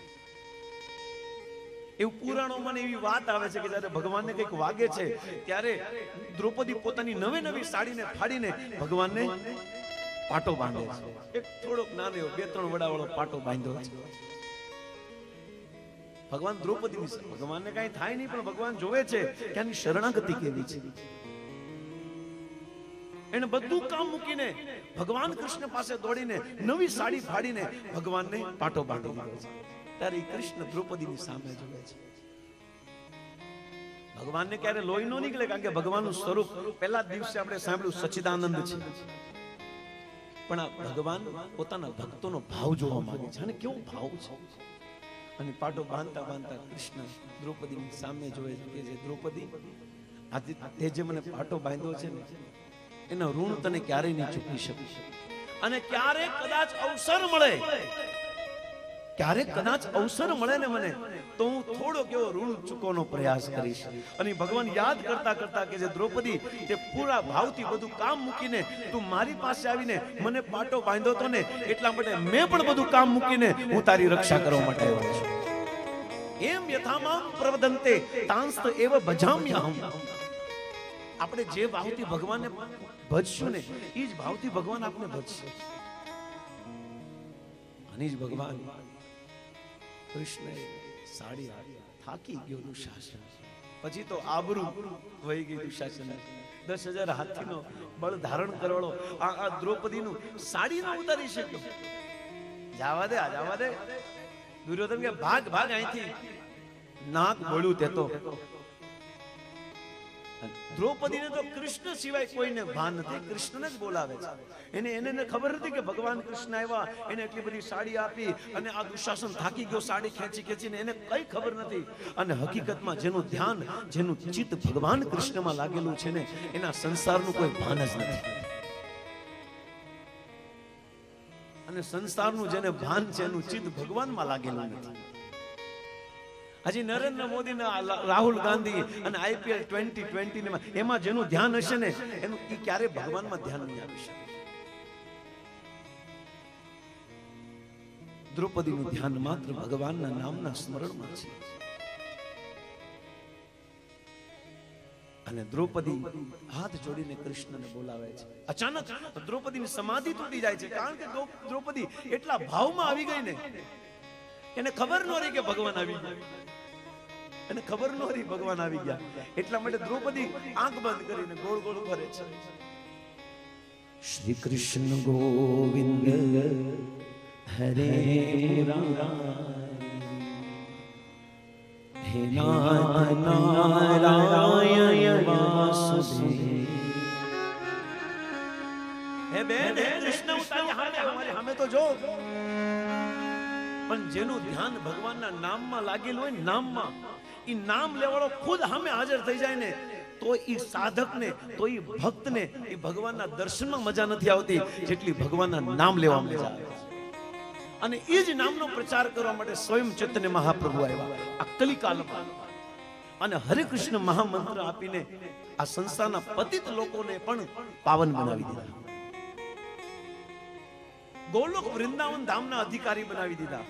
S1: એવું પુરાણોમાં એવી વાત આવે છે કે જ્યારે ભગવાનને કંઈક વાગે છે ત્યારે દ્રૌપદી પોતાની નવી નવી સાડીને ફાડીને ભગવાનને પાટો બાંધે છે. એક થોડોક નાનો બે ત્રણ વડાવાળો પાટો બાંધ્યો છે. ભગવાન દ્રૌપદીની, ભગવાનને કઈ થાય નહીં, પણ ભગવાન જોવે છે કે આની શરણાગતિ કેવી છે. એને બધું કામ મૂકીને ભગવાન કૃષ્ણ પાસે દોડીને નવી સાડી ફાડીને ભગવાનને પાટો બાંધી દીધો છે. ત્યારે કૃષ્ણ દ્રૌપદીની સામે જોવે છે. ભગવાનને ક્યારે લોહી નો નીકળે, કારણ કે ભગવાનનું સ્વરૂપ પહેલા દિવસે આપણે સાંભળ્યું સચ્ચિદાનંદ છે, પણ આ ભગવાન પોતાના ભક્તોનો ભાવ જોવા માંગે છે. અને કેવો ભાવ છે! અને પાટો બાંધતા બાંધતા કૃષ્ણ દ્રૌપદીની સામે જોવે છે કે જે દ્રૌપદી, આજે તે જે મને પાટો બાંધ્યો છે ને, એનો ઋણ તને ક્યારેય નહીં ચૂકી શકું. અને ક્યારેક કદાચ અવસર મળે, ક્યારેક કદાચ અવસર મળે ને મને, તો હું થોડો કેવો ઋણ ચૂકવવાનો પ્રયાસ કરીશ. અને ભગવાન યાદ કરતા કરતા કે જે દ્રૌપદી, તે પૂરા ભાવથી બધું કામ મૂકીને તું મારી પાસે આવીને મને પાટો બાંધ્યો તો ને, એટલા માટે મેં પણ બધું કામ મૂકીને હું તારી રક્ષા કરવા માટે આવ્યો છું. એમ યથામામ પ્રવદંતે તાંસ્ત એવ ભજામ્યહમ. આપણે જે ભાવથી ભગવાનને ભજશું ને, એ જ ભાવથી ભગવાન આપણે ભજશે. અને જ ભગવાન કૃષ્ણ સાડી થાકી ગયો દુશાસન. પછી તો આબરૂ વહી ગઈ દુશાસન. દસ હજાર હાથીનો બળ ધારણ કરવાળો આ દ્રૌપદીનું સાડી ન ઉતારી શક્યો. જવા દે, આ જવા દે. દુર્યોધન કે ભાગ ભાગ અહીંથી. નાક બોલ્યું તે તો. દ્રૌપદીને તો કૃષ્ણ સિવાય કોઈને ભાન નથી, કૃષ્ણને જ બોલાવે છે. એને એને ખબર નથી કે ભગવાન કૃષ્ણ આવ્યા, એને એટલી બધી સાડી આપી, અને આ દુશાસન થાકી ગયો સાડી ખેંચી ખેંચીને, એને કઈ ખબર નથી. અને હકીકતમાં જેનું ધ્યાન, જેનું ચિત્ત ભગવાન કૃષ્ણમાં લાગેલું છે ને, એના સંસારનું કોઈ ભાન જ નથી. અને સંસારનું જેને ભાન છે, એનું ચિત્ત ભગવાનમાં લાગેલું નથી. હજી નરેન્દ્ર મોદી, રાહુલ ગાંધી અને આઈપીએલ ટ્વેન્ટી ટ્વેન્ટી એમાં જેનું ધ્યાન હશે ને, એનું એ ક્યારે ભગવાનમાં ધ્યાન નહીં આવી શકે. દ્રૌપદીનું ધ્યાન માત્ર ભગવાનના નામના સ્મરણમાં છે. અને દ્રૌપદી હાથ જોડીને કૃષ્ણને બોલાવે છે. અચાનક દ્રૌપદીની સમાધિ તૂટી જાય છે, કારણ કે દ્રૌપદી એટલા ભાવમાં આવી ગઈ ને, એને ખબર ન રહી કે ભગવાન આવી ગયા. એને ખબર ન રહી ભગવાન આવી ગયા. એટલા માટે દ્રૌપદી આંખ બંધ કરીને ગોળ ગોળ ફરે છે. શ્રી કૃષ્ણ ગોવિંદ હરે હે નાથ નારાયણ વાસુદેવ. હે બેન, હે કૃષ્ણ ઉતારી હામે અમારી સામે તો જો. પણ જેનું ધ્યાન ભગવાનના નામમાં લાગેલું હોય, નામમાં, ઈ નામ લેવાળો ખુદ સામે હાજર થઈ જાય ને, તો ઈ સાધકને, તો ઈ ભક્તને ઈ ભગવાનના દર્શનમાં મજા નથી આવતી જેટલી ભગવાનના નામ લેવામાં મજા આવે. અને એ જ નામનો પ્રચાર કરવા માટે સ્વયં ચૈતન્ય મહાપ્રભુ આવ્યા આ કલિકાલમાં, અને હરે કૃષ્ણ મહામંત્ર આપીને આ સંસ્થાના પતિત લોકોને પણ પાવન બનાવી દીધા. ગોલોક વૃંદાવન ધામના અધિકારી બનાવી દીધા.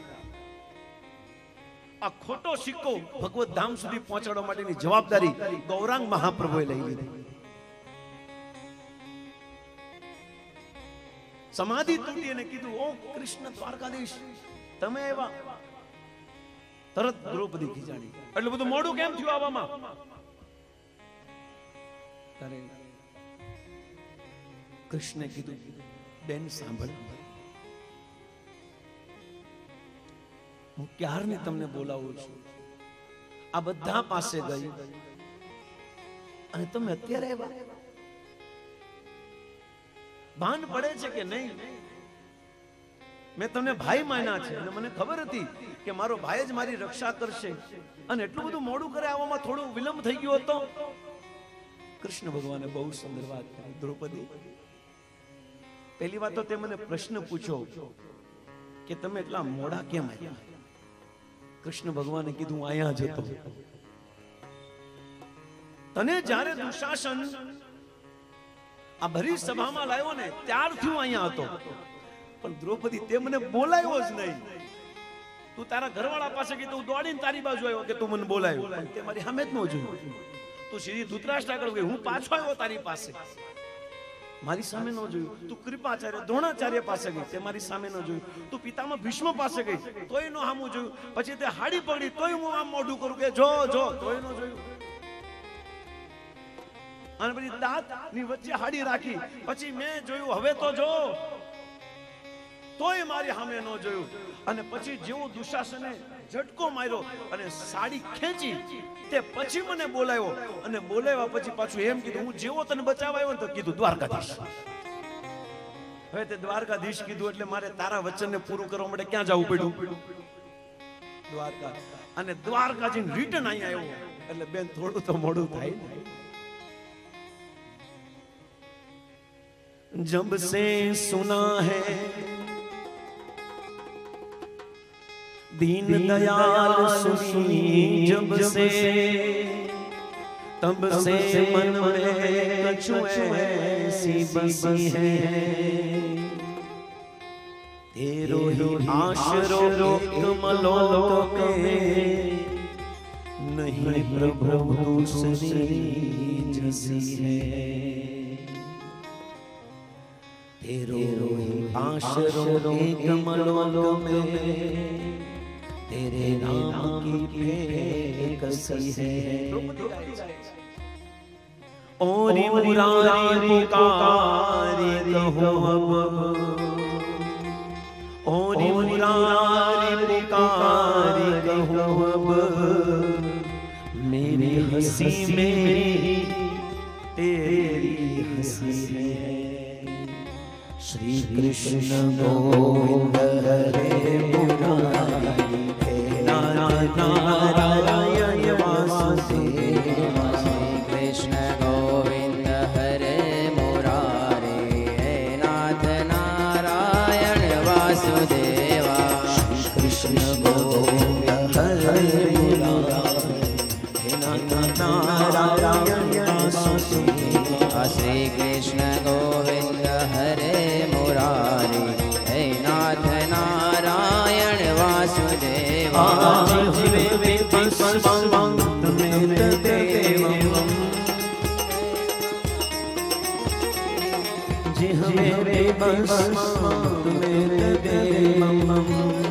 S1: આ ખોટો સિક્કો ભગવત ધામ સુધી પહોંચાડવા માટેની જવાબદારી ગૌરાંગ મહાપ્રભુએ લઈ લીધી. સમાધિ તૂટી અને કીધું, ઓ કૃષ્ણ દ્વારકાધીશ, તમે એવા. તરત દ્રૌપદી ખીજાણી. એટલે બધું મોડું કેમ થયું આવવામાં? ત્યારે કૃષ્ણે કીધું, બેન સાંભળ, હું ક્યારની તમને બોલાવું છું. આ બધા પાસે ગઈ અને તમે અત્યારે આવ્યા. ભાન પડે છે કે નહીં? મેં તમને ભાઈ માન્યા છે, અને મને ખબર હતી કે મારો ભાઈ જ મારી રક્ષા કરશે, અને એટલું બધું મોડું કરે આવવામાં થોડું વિલંબ થઈ ગયો હતો. કૃષ્ણ ભગવાને બહુ સુંદર વાત કરી. દ્રૌપદી, પહેલી વાત તો તે મને પ્રશ્ન પૂછો કે તમે એટલા મોડા કેમ આવ્યા? કૃષ્ણ ભગવાને કીધું, હું અહીંયા જ હતો. તને જ્યારે દુશાસન આ ભરી સભામાં લાવ્યો ને, ત્યારથી હું અહીંયા હતો. પણ દ્રૌપદી, તે મને બોલાવ્યો જ નહીં. તું તારા ઘરવાળા પાસે ગઈ તો હું દોડીને તારી બાજુ આવ્યો કે તું મને બોલાવ્યો, પણ તે મારી સામે જ ન જોયું. તું સીધી ધૃતરાષ્ટ્ર આગળ ગઈ, હું પાછો આવ્યો તારી પાસે, મારી સામે ન જોયું. તું કૃપાચાર્ય દ્રોણાચાર્ય પાસે ગઈ, તે મારી સામે ન જોયું. તું પિતામાં ભીષ્મ પાસે ગઈ, તોય ન સામું જોયું. પછી તે હાડી પકડી, તોય હું આમ મોઢું કરું કે જો જો, તોય ન જોયું. અને પછી દાંત ની વચ્ચે હાડી રાખી, પછી મેં જોયું, હવે તો જો, તોય મારી સામે ન જોયું. અને પછી જેવો દુશાસને ઝટકો માર્યો અને સાડી ખેંચી તે પછી મને બોલાવ્યો અને બોલાવ્યા પછી પાછું એમ કીધું હું જેવો તને બચાવવા આવ્યો તો કીધું દ્વારકાધીશ. હવે તે દ્વારકાધીશ કીધું એટલે મારે તારા વચનને પૂરું કરવા માટે ક્યાં જવું પડ્યું? દ્વારકા. અને દ્વારકા જઈને રિટર્ન અહીંયા આવ્યો એટલે બેન થોડું તો મોડું થાય. जब से सुना है दीन दयाल सुनी जब से तब से मन में कछु ऐसी बसी है तेरो ही आशरो कमलोक में नहीं प्रभु दूसरी जैसी है तेरो आशरो कमलों में तेरे नाम की भेंट कसी है और मुरारी पुकारी कहो अब और मुरारी पुकारी कहो अब मेरी हंसी मेरी तेरी हंसी है श्री कृष्ण गोविंद हरे मुरारी हे नारायण वासुदेव
S2: श्री कृष्ण गोविंद हरे मुरारी हे नाथ नारायण वासुदेवा
S1: श्री कृष्ण गोविंद हरे मुरारी हे नाथ नारायण वासुदेवा
S2: श्री कृष्ण गोविंद हरे मुरारी हे नाथ नारायण वासुदेवा
S1: जिह्वे भस्मं मेरे देवं जिह्वे भस्मं मेरे देवं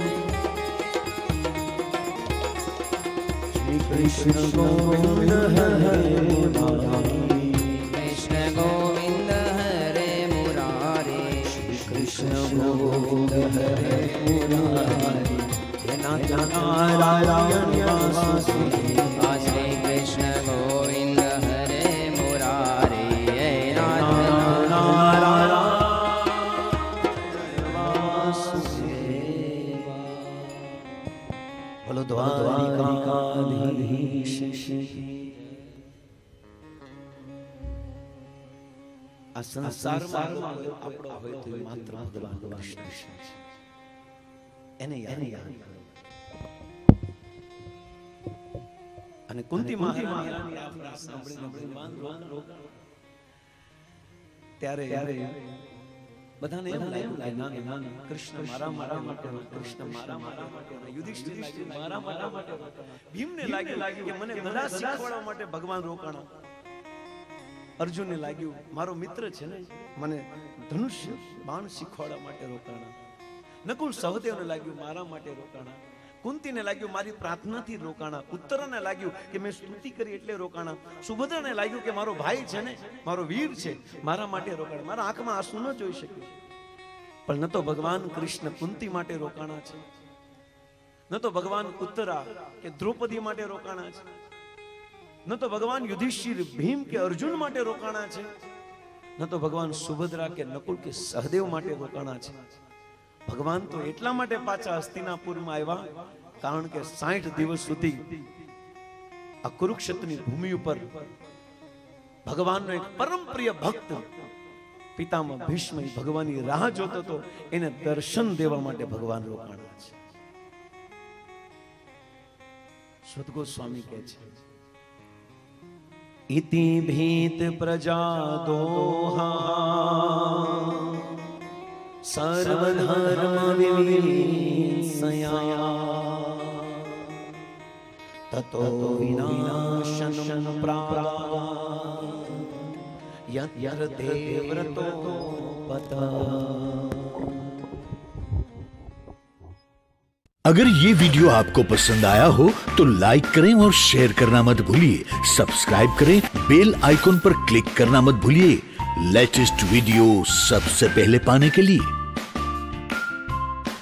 S1: श्री कृष्ण गोविंद हरे मुरारी
S2: कृष्ण गोविंद हरे मुरारी
S1: कृष्ण गोविंद हरे मुरारी हे नाथ नारायण वासुदेवा
S2: श्री कृष्ण गोविंद हरे मुरारी हे नाथ
S1: नारायण वासुदेवा बोलो द्वारिकाधीश આ સંસારમાં આપણો હોય તો માત્ર ભગવાન કૃષ્ણ છે એને યાદ કરો. અને કુંતી મહારાણી આ વાત સાંભળીને ભગવાન રોકાણ ત્યારે બધાને એમ લાગ્યું કે ના ના કૃષ્ણ મારા મારા માટે કૃષ્ણ મારા મારા માટે યુધિષ્ઠિર લાગ્યું મારા મારા માટે ભીમને લાગ્યું કે મને બધા શીખવાડવા માટે ભગવાન રોકાણા. અર્જુનને લાગ્યું મારો મિત્ર છે ને મને ધનુષ્ય બાણ શીખવાડવા માટે રોકાણા. નકુલ સહદેવને લાગ્યું મારા માટે રોકાણા. કુંતીને લાગ્યું મારી પ્રાર્થનાથી રોકાણા. ઉત્તરાને લાગ્યું કે મેં સ્તુતિ કરી એટલે રોકાણા. સુભદ્રાને લાગ્યું કે મારો ભાઈ છે ને મારો વીર છે મારા માટે રોકાણા. મારા આંખમાં આંસુ ન જોઈ શક્યું પણ ન તો ભગવાન કૃષ્ણ કુંતી માટે રોકાણા છે ન તો ભગવાન ઉત્તરા કે દ્રૌપદી માટે રોકાણા છે ન તો ભગવાન યુધિષ્ઠિર ભીમ કે અર્જુન માટે રોકાણા છે ન તો ભગવાન સુભદ્રા કે નકુલ કે સહદેવ માટે રોકાણા છે. ભગવાન તો એટલા માટે પાછા હસ્તિનાપુરમાં આવ્યા કારણ કે સાઠ દિવસ સુધી આ કુરુક્ષેત્રની ભૂમિ ઉપર ભગવાનનો એક પરમ પ્રિય ભક્ત પિતામહ ભીષ્મ ભગવાનની રાહ જોતો હતો એને દર્શન દેવા માટે ભગવાન રોકાણા છે. સદગોસ્વામી સ્વામી કહે છે इति भीत प्रजा दोहा सर्वधर्म विनाशया ततो विनाशनं प्राप्त यत्र देवव्रतो पतः.
S3: अगर ये वीडियो आपको पसंद आया हो तो लाइक करें और शेयर करना मत भूलिए. सब्सक्राइब करें, बेल आइकॉन पर क्लिक करना मत भूलिए लेटेस्ट वीडियो सबसे पहले पाने के लिए.